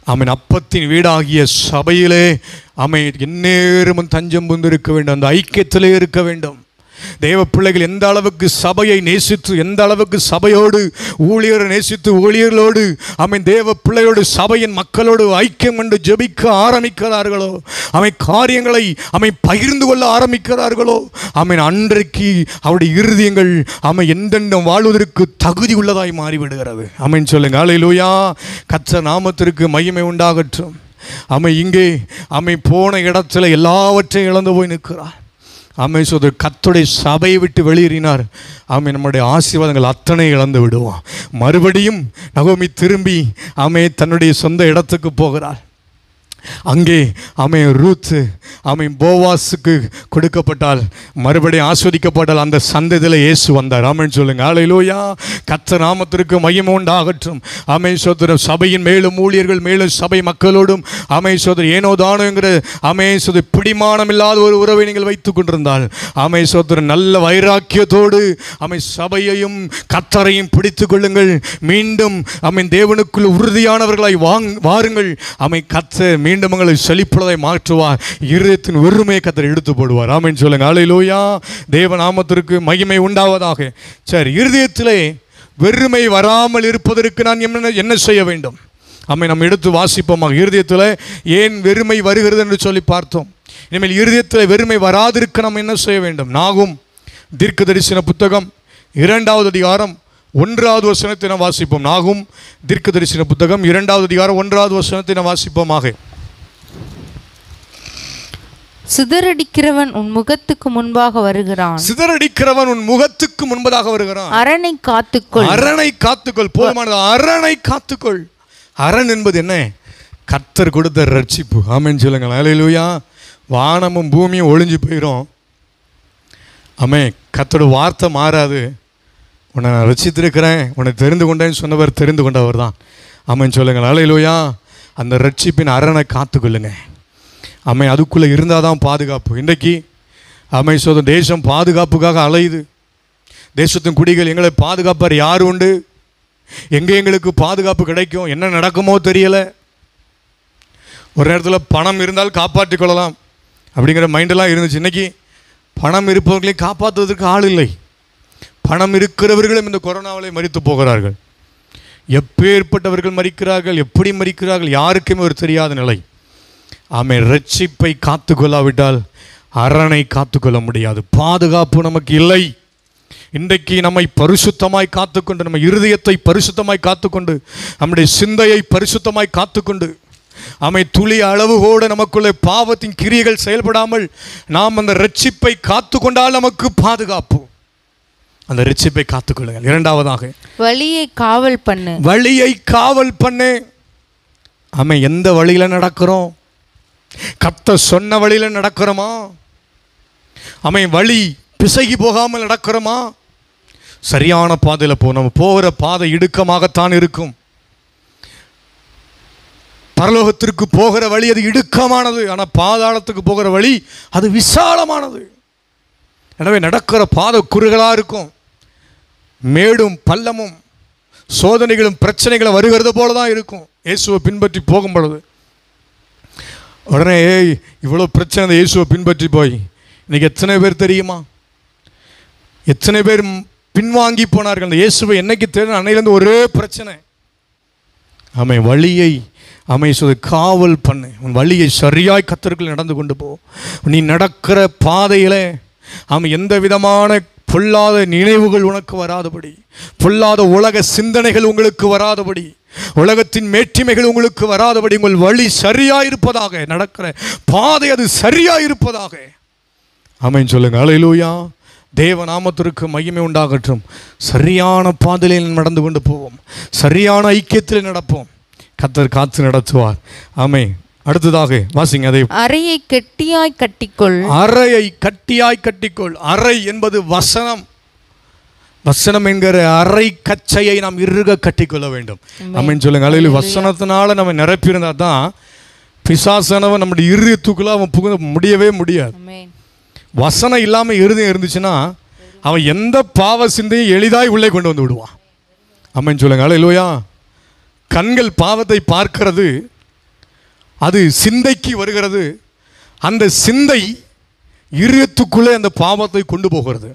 [SPEAKER 1] ஆமென் அப்பத்தின் வீடாகிய சபையிலே ஆமென் எந்நேரமும் தஞ்சம் புந்திருக்க வேண்டும். அந்த ஐக்கியத்திலே இருக்க வேண்டும். தேவ பிள்ளைகள் எந்த அளவுக்கு சபையை நேசித்து, எந்த அளவுக்கு சபையோடு ஊழியரை நேசித்து ஊழியர்களோடு ஆமென் தேவ பிள்ளையோடு சபையின் மக்களோடு ஐக்கியம் கொண்டு ஜெபிக்க ஆரம்பிக்கிறார்களோ, ஆமென் காரியங்களை ஆமென் பகிர்ந்து கொள்ள ஆரம்பிக்கிறார்களோ, ஆமென் அன்றைக்கு அவருடைய இருதயங்கள் ஆமென் எந்தெண்டம் வாழ்வதற்கு தகுதி உள்ளதாய் மாறிவிடுகிறது. ஆமென் சொல்லுங்க. அல்லேலூயா. கர்த்தர் நாமத்திற்கு மகிமை உண்டாகட்டும். ஆமென் இங்கே ஆமென் போன இடத்துல எல்லாவற்றையும் இழந்து போய் நிற்கிறார். ஆமென் சோதர் கர்த்தருடைய சபையை விட்டு வெளியேறினார். ஆமென் நம்முடைய ஆசீர்வாதங்கள் அத்தனை இழந்து விடுவோம். மறுபடியும் நகோமி திரும்பி ஆமென் தன்னுடைய சொந்த இடத்துக்கு போகிறார். அங்கே ஆமென் ரூத் ஆமென் போவாஸுக்கு கொடுக்கப்பட்டால், மறுபடியும் ஆஸ்வதிக்கப்பட்டால் அந்த சந்ததியில் இயேசு வந்தார். ஆமென் சொல்லுங்க. அல்லேலூயா. கர்த்தர் நாமத்திற்கு மகிமை உண்டாகட்டும். ஆமென் சோதர சபையின் மேலும் ஊழியர்கள் மேலும் சபை மக்களோடும் ஆமென் சோதர ஏனோ தானோங்கிற ஆமென் சோதர பிடிமானம் இல்லாத ஒரு உறவை நீங்கள் வைத்துக் கொண்டிருந்தால், ஆமென் சோதர நல்ல வைராக்கியத்தோடு ஆமென் சபையையும் கர்த்தரையும் பிடித்துக் கொள்ளுங்கள். மீண்டும் ஆமென் தேவனுக்குள் உறுதியானவர்களாய் வாங் வாருங்கள். ஆமென் கர்த்தர் மீண்டும் உங்களை செழிப்புள்ளதை மாற்றுவார். இருதயத்தின் வெறுமையை கர்த்தர் எடுத்து போடுவார். ஆமென் சொல்லுங்க. அல்லேலூயா. தேவ நாமத்திற்கு மகிமை உண்டாவதாக. சரி, இருதயத்திலே வெறுமை வராமல் இருப்பதற்கு நான் என்ன என்ன செய்ய வேண்டும்? ஆமென் நம்ம எடுத்து வாசிப்போமாக. இருதயத்தில் ஏன் வெறுமை வருகிறது என்று சொல்லி பார்த்தோம். இனிமேல் இருதயத்தில் வெறுமை வராதிருக்க நாம் என்ன செய்ய வேண்டும்? நாகும் தீர்க்க தரிசன புத்தகம் இரண்டாவது அதிகாரம் ஒன்றாவது வசனத்தை நாம் வாசிப்போம். நாகும் தீர்க்க தரிசன புத்தகம் இரண்டாவது அதிகாரம் ஒன்றாவது வசனத்தை நாம் வாசிப்போமாக.
[SPEAKER 2] சிதறடிக்கிறவன் உன் முகத்துக்கு முன்பாக வருகிறான்.
[SPEAKER 1] சிதறடிக்கிறவன் உன் முகத்துக்கு முன்பதாக வருகிறான்.
[SPEAKER 2] அரணை காத்துக்கொள்.
[SPEAKER 1] அரணை காத்துக்கொள். போதுமானது. அரணை காத்துக்கொள். அரண் என்பது என்ன? கர்த்தர் கொடுத்த ரட்சிப்பு. ஆமென் சொல்லுங்கள். அல்லேலூயா. வானமும் பூமியும் ஒளிஞ்சு போயிடும். ஆமென். கர்த்தரோட வார்த்தை மாறாது. உன்னை நான் ரட்சித்திருக்கிறேன், உன்னை தெரிந்து கொண்டேன்னு சொன்னவர் தெரிந்து கொண்டவர் தான். ஆமென் சொல்லுங்கள். அல்லேலூயா. அந்த ரட்சிப்பின் அரணை காத்துக்கொள்ளுங்க. ஆமென். அதுக்குள்ளே இருந்தால் தான் பாதுகாப்பு. இன்றைக்கு ஆமென் சோதரன் தேசம் பாதுகாப்புக்காக அலையுது. தேசத்தின் குடிகள் எங்களை பாதுகாப்பார் யார் உண்டு? எங்கே எங்களுக்கு பாதுகாப்பு கிடைக்கும்? என்ன நடக்குமோ தெரியலை. ஒரு நேரத்தில் பணம் இருந்தால் காப்பாற்றி கொள்ளலாம் அப்படிங்கிற மைண்டெல்லாம் இருந்துச்சு. இன்றைக்கி பணம் இருப்பவர்களையும் காப்பாற்றுவதற்கு ஆள் இல்லை. பணம் இருக்கிறவர்களும் இந்த கொரோனாவிலே மரித்து போகிறார்கள். எப்பேற்பட்டவர்கள் மரிக்கிறார்கள், எப்படி மரிக்கிறார்கள் யாருக்குமே ஒரு தெரியாத நிலை. ஆமென். ரட்சிப்பை காத்து கொள்ளாவிட்டால் அரணை காத்துக்கொள்ள முடியாது. பாதுகாப்பு நமக்கு இல்லை. இன்றைக்கு நம்மை பரிசுத்தமாய் காத்துக்கொண்டு, நம்ம இருதயத்தை பரிசுத்தமாய் காத்துக்கொண்டு, நம்முடைய சிந்தையை பரிசுத்தமாய் காத்துக்கொண்டு, ஆமை துளி அளவு கூட நமக்குள்ளே பாவத்தின் கிரியைகள் செயல்படாமல் நாம் அந்த ரட்சிப்பை காத்து கொண்டால் நமக்கு பாதுகாப்பு. அந்த ரட்சிப்பை காத்துக்கொள்ளுங்கள். இரண்டாவதாக
[SPEAKER 2] வழியை காவல் பண்ணு.
[SPEAKER 1] வழியை காவல் பண்ணு. ஆமை எந்த வழியில நடக்கிறோம்? கர்த்தர் சொன்ன வழியில நடக்கிறோமா? ஆமை வழி பிசகி போகாமல் நடக்கிறோமா? சரியான பாதையில் போ. நம்ம போகிற பாதை இடுக்கமாகத்தான் இருக்கும். பரலோகத்திற்கு போகிற வழி அது இடுக்கமானது. ஆனால் பாதாளத்துக்கு போகிற வழி அது விசாலமானது. எனவே நடக்கிற பாதை குறுகளாக இருக்கும். மேடும் பள்ளமும் சோதனைகளும் பிரச்சனைகளும் வருகிறது போல தான் இருக்கும். இயேசுவை பின்பற்றி போகும் பொழுது உடனே ஏய் இவ்வளோ பிரச்சனை, இயேசுவை பின்பற்றி போய் இன்னைக்கு எத்தனை பேர் தெரியுமா? எத்தனை பேர் பின்வாங்கி போனார்கள். அந்த இயேசுவை என்னைக்கு தெரியும்? அன்னையிலேருந்து ஒரே பிரச்சனை. ஆமை வழியை அமை சொல்லி காவல் பண்ணு. உன் வழியை சரியாய் கர்த்தருக்குள் நடந்து கொண்டு போ. நீ நடக்கிற பாதையில் ஆமாம் எந்த விதமான பொல்லாத நினைவுகள் உனக்கு வராதபடி, பொல்லாத உலக சிந்தனைகள் உங்களுக்கு வராதபடி, உலகத்தின் மேட்டிமைகள் உங்களுக்கு வராதபடி உங்கள் வழி சரியாயிருப்பதாக, நடக்கிற பாதை அது சரியாயிருப்பதாக. ஆமென் சொல்லுங்க. அல்லேலூயா. தேவ நாமத்திற்கு மகிமை உண்டாகட்டும். சரியான பாதையில் நடந்து கொண்டு போவோம். சரியான ஐக்கியத்தில் நடப்போம். கர்த்தர் காத்து நடத்துவார். ஆமென். அடுத்ததாக வாசிங்க. அதை
[SPEAKER 2] அறையை கெட்டியாய் கட்டிக்கொள்.
[SPEAKER 1] அறையை கட்டியாய் கட்டிக்கொள். அறை என்பது வசனம். வசனம் என்கிற அறை கச்சையை நாம் இறுக கட்டிக்கொள்ள வேண்டும். ஆமென் சொல்லுங்க. அல்லேலூயா. வசனத்தினால நம்ம நிரப்பியிருந்தா தான் பிசாசானவன் நம்முடைய இருதயத்துக்குள்ள அவன் புக முடியவே முடியாது. வசனம் இல்லாமல் இருதயம் இருந்துச்சுன்னா அவன் எந்த பாவ சிந்தையும் எளிதாய் உள்ளே கொண்டு வந்து விடுவான். ஆமென் சொல்லுங்க. அல்லேலூயா. கண்கள் பாவத்தை பார்க்கிறது, அது சிந்தைக்கு வருகிறது. அந்த சிந்தை இருதயத்துக்குள்ளே அந்த பாவத்தை கொண்டு போகிறது.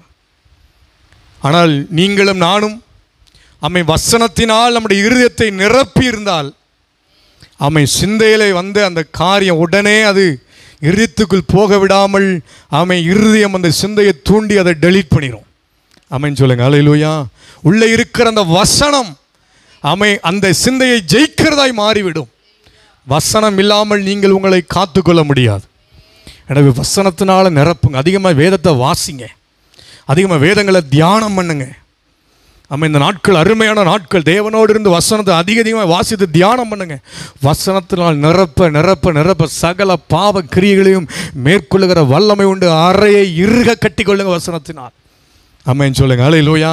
[SPEAKER 1] ஆனால் நீங்களும் நானும் அம்மை வசனத்தினால் நம்முடைய இருதயத்தை நிரப்பி இருந்தால் அம்மை சிந்தையிலே வந்து அந்த காரியம் உடனே அது இருதயத்துக்குள் போக விடாமல் அம்மை இருதயம் அந்த சிந்தையை தூண்டி அதை டெலீட் பண்ணிடும். அம்மைன்னு சொல்லுங்க. அல்லேலூயா. உள்ளே இருக்கிற அந்த வசனம் அம்மை அந்த சிந்தையை ஜெயிக்கிறதாய் மாறிவிடும். வசனம் இல்லாமல் நீங்கள் உங்களை காத்துக்கொள்ள முடியாது. எனவே வசனத்தினால நிரப்புங்க. அதிகமாக வேதத்தை வாசிங்க, அதிகமாக வேதங்களை தியானம் பண்ணுங்க. நம்ம இந்த நாட்கள் அருமையான நாட்கள். தேவனோடு இருந்து வசனத்தை அதிக அதிகமாக வாசித்து தியானம் பண்ணுங்க. வசனத்தினால் நிரப்ப நிரப்ப நிரப்ப சகல பாவ கிரியைகளையும் மேற்கொள்ளுகிற வல்லமை உண்டு. அறையை இறுக கட்டி கொள்ளுங்க வசனத்தினால். அம்மைன்னு சொல்லுங்க. அல்லேலூயா.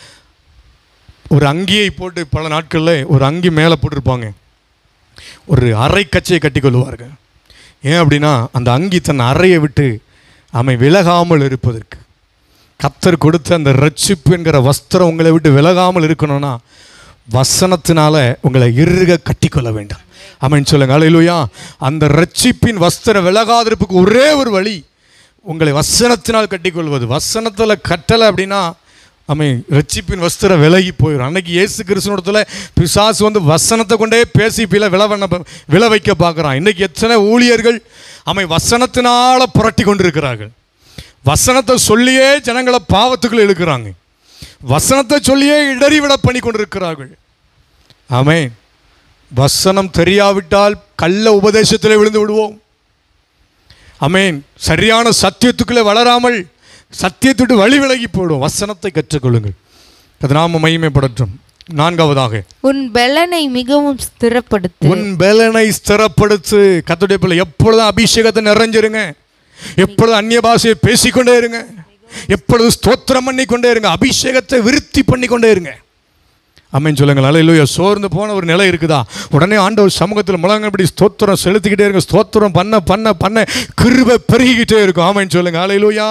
[SPEAKER 1] ஒரு அங்கியை போட்டு பல நாட்களில் ஒரு அங்கி மேலே போட்டிருப்பாங்க, ஒரு அரை கச்சையை கட்டி கொள்ளுவார்கள். ஏன் அப்படின்னா அந்த அங்கி தன் அறையை விட்டு அமை விலகாமல் இருப்பதற்கு. கர்த்தர் கொடுத்த அந்த ரட்சிப்பு என்கிற வஸ்திரம் உங்களை விட்டு விலகாமல் இருக்கணும்னா வசனத்தினால உங்களை இறுக கட்டிக்கொள்ள வேண்டும். ஆமென் சொல்லுங்க. அல்லேலூயா. அந்த ரட்சிப்பின் வஸ்திரம் விலகாதிருப்புக்கு ஒரே ஒரு வழி உங்களை வசனத்தினால் கட்டிக்கொள்வது. வசனத்தில் கட்டலை அப்படின்னா அமை ரட்சிப்பின் வஸ்திரம் விலகி போயிடும். அன்னைக்கு இயேசு கிறிஸ்துவிடத்தில் பிசாசு வந்து வசனத்தை கொண்டே பேசி பில விளை விளை வைக்க பார்க்குறான். இன்றைக்கி எத்தனை ஊழியர்கள் அமை வசனத்தினால புரட்டி கொண்டிருக்கிறார்கள். வசனத்தை சொல்லியே ஜனங்களை பாவத்துக்குள்ள இழுக்கிறாங்க. வசனத்தை சொல்லியே இடறிவிட பண்ணி கொண்டிருக்கிறார்கள். ஆமென். வசனம் தெரியாவிட்டால் கள்ள உபதேசத்தில் விழுந்து விடுவோம். ஆமென். சரியான சத்தியத்துக்குள்ளே வளராமல் சத்தியத்துட்டு வழி விலகி போடும். வசனத்தை கற்றுக்கொள்ளுங்கள். அது நாம மகிமைப்படட்டும். நான்காவதாக
[SPEAKER 2] உன் பலனை மிகவும் ஸ்திரப்படுத்து.
[SPEAKER 1] உன் பலனை ஸ்திரப்படுத்து. கர்த்தருடைய பிள்ளை எப்பொழுதும் அபிஷேகத்தை நிறைஞ்சிருங்க. எப்பொழுதும் அந்நிய பாஷையை பேசிக்கொண்டே இருங்க. எப்பொழுதும் ஸ்தோத்திரம் பண்ணிக்கொண்டே இருங்க. அபிஷேகத்தை விருத்தி பண்ணிக்கொண்டே இருங்க. அம்மன் சொல்லுங்கள். அல்லேலூயா. சோர்ந்து போன ஒரு நிலை இருக்குதா, உடனே ஆண்டவர் சமூகத்தில் முழங்கபடி ஸ்தோத்திரம் செலுத்திக்கிட்டே இருங்க. ஸ்தோத்திரம் பண்ண பண்ண பண்ண கிருபை பெருகிக்கிட்டே இருக்கும். ஆமென் சொல்லுங்க. அல்லேலூயா.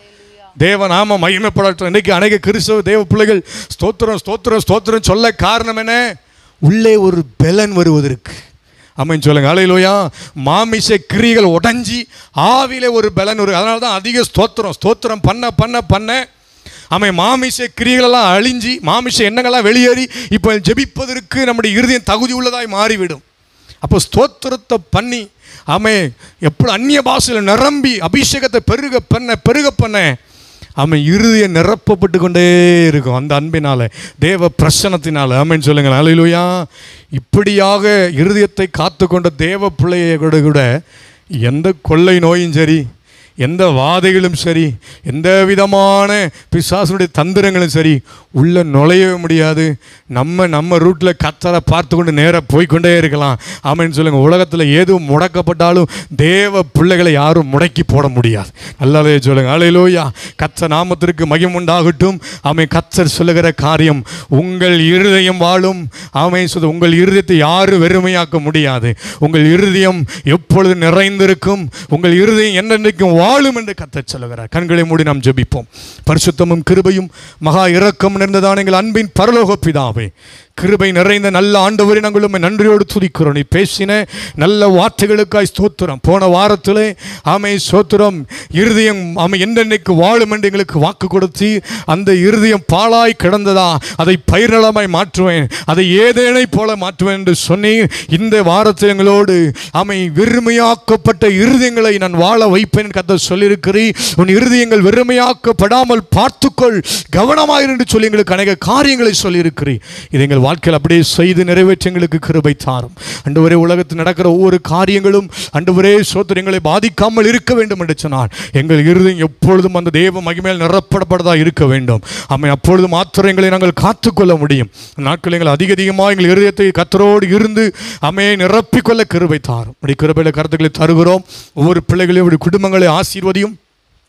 [SPEAKER 1] தேவ நாம மகிமைப்படட்டும். இன்றைக்கு அநேக கிறிஸ்தவ தேவ பிள்ளைகள் ஸ்தோத்திரம் ஸ்தோத்திரம் ஸ்தோத்திரம் சொல்ல காரணம் என்ன? உள்ளே ஒரு பலன் வருவதற்கு. ஆமென் சொல்லுங்க. அல்லேலூயா. மாமிச கிரியைகள் உடைஞ்சி ஆவிலே ஒரு பலன் வரும். அதனால தான் அதிக ஸ்தோத்திரம் ஸ்தோத்திரம் பண்ண பண்ண பண்ண ஆமென் மாமிச கிரியைகளெல்லாம் அழிஞ்சி மாமிச எண்ணங்கள்லாம் வெளியேறி இப்போ ஜெபிப்பதற்கு நம்முடைய இருதயம் தகுதி உள்ளதாய் மாறிவிடும். அப்போ ஸ்தோத்திரத்தை பண்ணி ஆமென் எப்படி அந்நிய பாஷையில் நிரம்பி அபிஷேகத்தை பெருக பண்ண பெருக பண்ண ஆமென் இருதயம் நிரப்பப்பட்டு கொண்டே இருக்கும் அந்த அன்பினால, தேவ பிரசன்னத்தினால. ஆமென் சொல்லுங்கள். அல்லேலூயா. இப்படியாக இருதயத்தை காத்து கொண்ட தேவ பிள்ளையை கூட கூட எந்த கொள்ளை நோயும் சரி, எந்த வாதைகளும் சரி, எந்த விதமான பிசாசுடைய தந்திரங்களும் சரி உள்ளே நுழையவே முடியாது. நம்ம நம்ம ரூட்டில் கர்த்தரை பார்த்து கொண்டு நேராக போய்கொண்டே இருக்கலாம். ஆமென் சொல்லுங்கள். உலகத்தில் எதுவும் முடக்கப்பட்டாலும் தேவ பிள்ளைகளை யாரும் முடக்கி போட முடியாது. நல்லாவே சொல்லுங்கள். அல்லேலூயா. கர்த்தர் நாமத்திற்கு மகிமை உண்டாகட்டும். ஆமென். கர்த்தர் சொல்லுகிற காரியம் உங்கள் இருதயம் வாழும். ஆமென் சொல்லுது. உங்கள் இருதயத்தை யாரும் வெறுமையாக்க முடியாது. உங்கள் இருதயம் எப்பொழுது நிறைந்திருக்கும். உங்கள் இருதயம் என்னென்றைக்கும் வாழும் என்று கர்த்தர் சொல்லுகிறார். கண்களை மூடி நாம் ஜெபிப்போம். பரிசுத்தமும் கிருபையும் மகா இரக்கம் நிறைந்ததான எங்கள் அன்பின் பரலோக பிதாவே, கிருபை நிறைந்த நல்ல ஆண்டவரே, நாங்கள் உம்மை நன்றியோடு துதிக்கிறோம். நீ பேசின நல்ல வார்த்தைகளுக்காய் ஸ்தோத்திரம். போன வாரத்திலே ஆமை ஸ்தோத்திரம் இருதயம் ஆமை என்னென்னைக்கு வாழும் என்று எங்களுக்கு வாக்கு கொடுத்து அந்த இருதயம் பாழாய் கிடந்ததா அதை பயிர்நலமாய் மாற்றுவேன், அதை ஏதேனை போல மாற்றுவேன் என்று சொன்னி இந்த வாரத்தில் எங்களோடு ஆமை வெறுமையாக்கப்பட்ட இருதயங்களை நான் வாழ வைப்பேன் கர்த்தர் சொல்லியிருக்கிறீ. உன் இருதயங்கள் வெறுமையாக்கப்படாமல் பார்த்துக்கொள், கவனமாயிரு என்று சொல்லி எங்களுக்கு அநேக காரியங்களை சொல்லியிருக்கிறீ. இதை எங்கள் வாழ்க்கையில் அப்படியே செய்து நிறைவேற்ற எங்களுக்கு கிருபை தாரும். ஆண்டவரே, உலகத்தில் நடக்கிற ஒவ்வொரு காரியங்களும் ஆண்டவரே ஸ்தோத்திரம் எங்களை பாதிக்காமல் இருக்க வேண்டும் என்று சொன்னார். எங்கள் இருதயம் எப்பொழுதும் அந்த தேவ மகிமையால் நிரப்பப்படப்படதா இருக்க வேண்டும். ஆமை அப்பொழுது மாத்திரம் எங்களை நாங்கள் காத்துக்கொள்ள முடியும். நாட்கள் எங்கள் அதிக அதிகமாக எங்கள் இருதயத்தை கர்த்தரோடு இருந்து அமையை நிரப்பிக்கொள்ள கிருபை தாரும். அப்படி கிருபையில கருத்துக்களை தருகிறோம். ஒவ்வொரு பிள்ளைகளையும் குடும்பங்களை ஆசீர்வதியும்.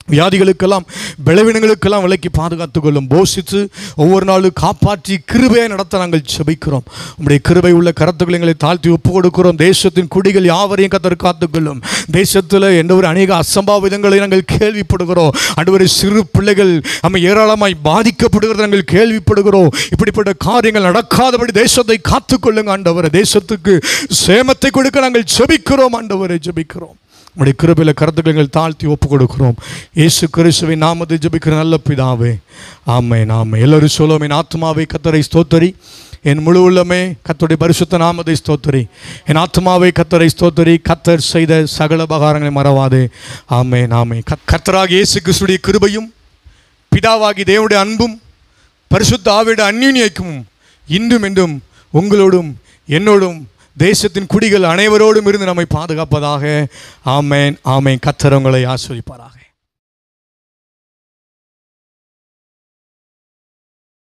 [SPEAKER 1] வியாதிகளுக்கெல்லாம் பலவீனங்களுக்கெல்லாம் விலக்கி பாதுகாத்துக் கொள்ளும். போஷித்து ஒவ்வொரு நாளும் காப்பாற்றி கிருபையை நடத்த நாங்கள் ஜெபிக்கிறோம். உம்முடைய கிருபை உள்ள கரத்துக்களை எங்களை தாழ்த்தி ஒப்பு கொடுக்கிறோம். தேசத்தின் குடிகள் யாவரையும் கர்த்தர் காத்துக்கொள்ளும். தேசத்தில் எந்த ஒரு அநேக அசம்பாவிதங்களை நாங்கள் கேள்விப்படுகிறோம். ஆண்டவரே, சிறு பிள்ளைகள் நம்ம ஏராளமாய் பாதிக்கப்படுகிறத நாங்கள் கேள்விப்படுகிறோம். இப்படிப்பட்ட காரியங்கள் நடக்காதபடி தேசத்தை காத்துக்கொள்ளுங்க ஆண்டவரே. தேசத்துக்கு சேமத்தை கொடுக்க நாங்கள் ஜெபிக்கிறோம் ஆண்டவரே, ஜெபிக்கிறோம். உம்முடைய கிருபையில் கருத்துக்களை எங்கள் தாழ்த்தி ஒப்பு கொடுக்கிறோம். இயேசு கிறிஸ்துவின் நாமத்தை ஜெபிக்கிற நல்ல பிதாவே, ஆமென், ஆமென். எல்லாரும் சொல்லுவோம், என் ஆத்மாவை கர்த்தரை ஸ்தோத்தரி, என் முழு உள்ளமே கர்த்தருடைய பரிசுத்த நாமத்தை ஸ்தோத்தரி. என் ஆத்மாவை கர்த்தரை ஸ்தோத்தரி, கர்த்தர் செய்த சகல உபகாரங்களை மறவாதே. ஆமென், ஆமென். கர்த்தராகிய இயேசு கிறிஸ்துவின் கிருபையும் பிதாவாகி தேவனுடைய அன்பும் பரிசுத்த ஆவியுடைய அந்யோன்யமும் இன்றும் என்றும் உங்களோடும் என்னோடும் தேசத்தின் குடிகள் அனைவரோடும் இருந்து நம்மை பாதுகாப்பதாக. ஆமென், ஆமென். கர்த்தர் உங்களை ஆசீர்வதிப்பாராக.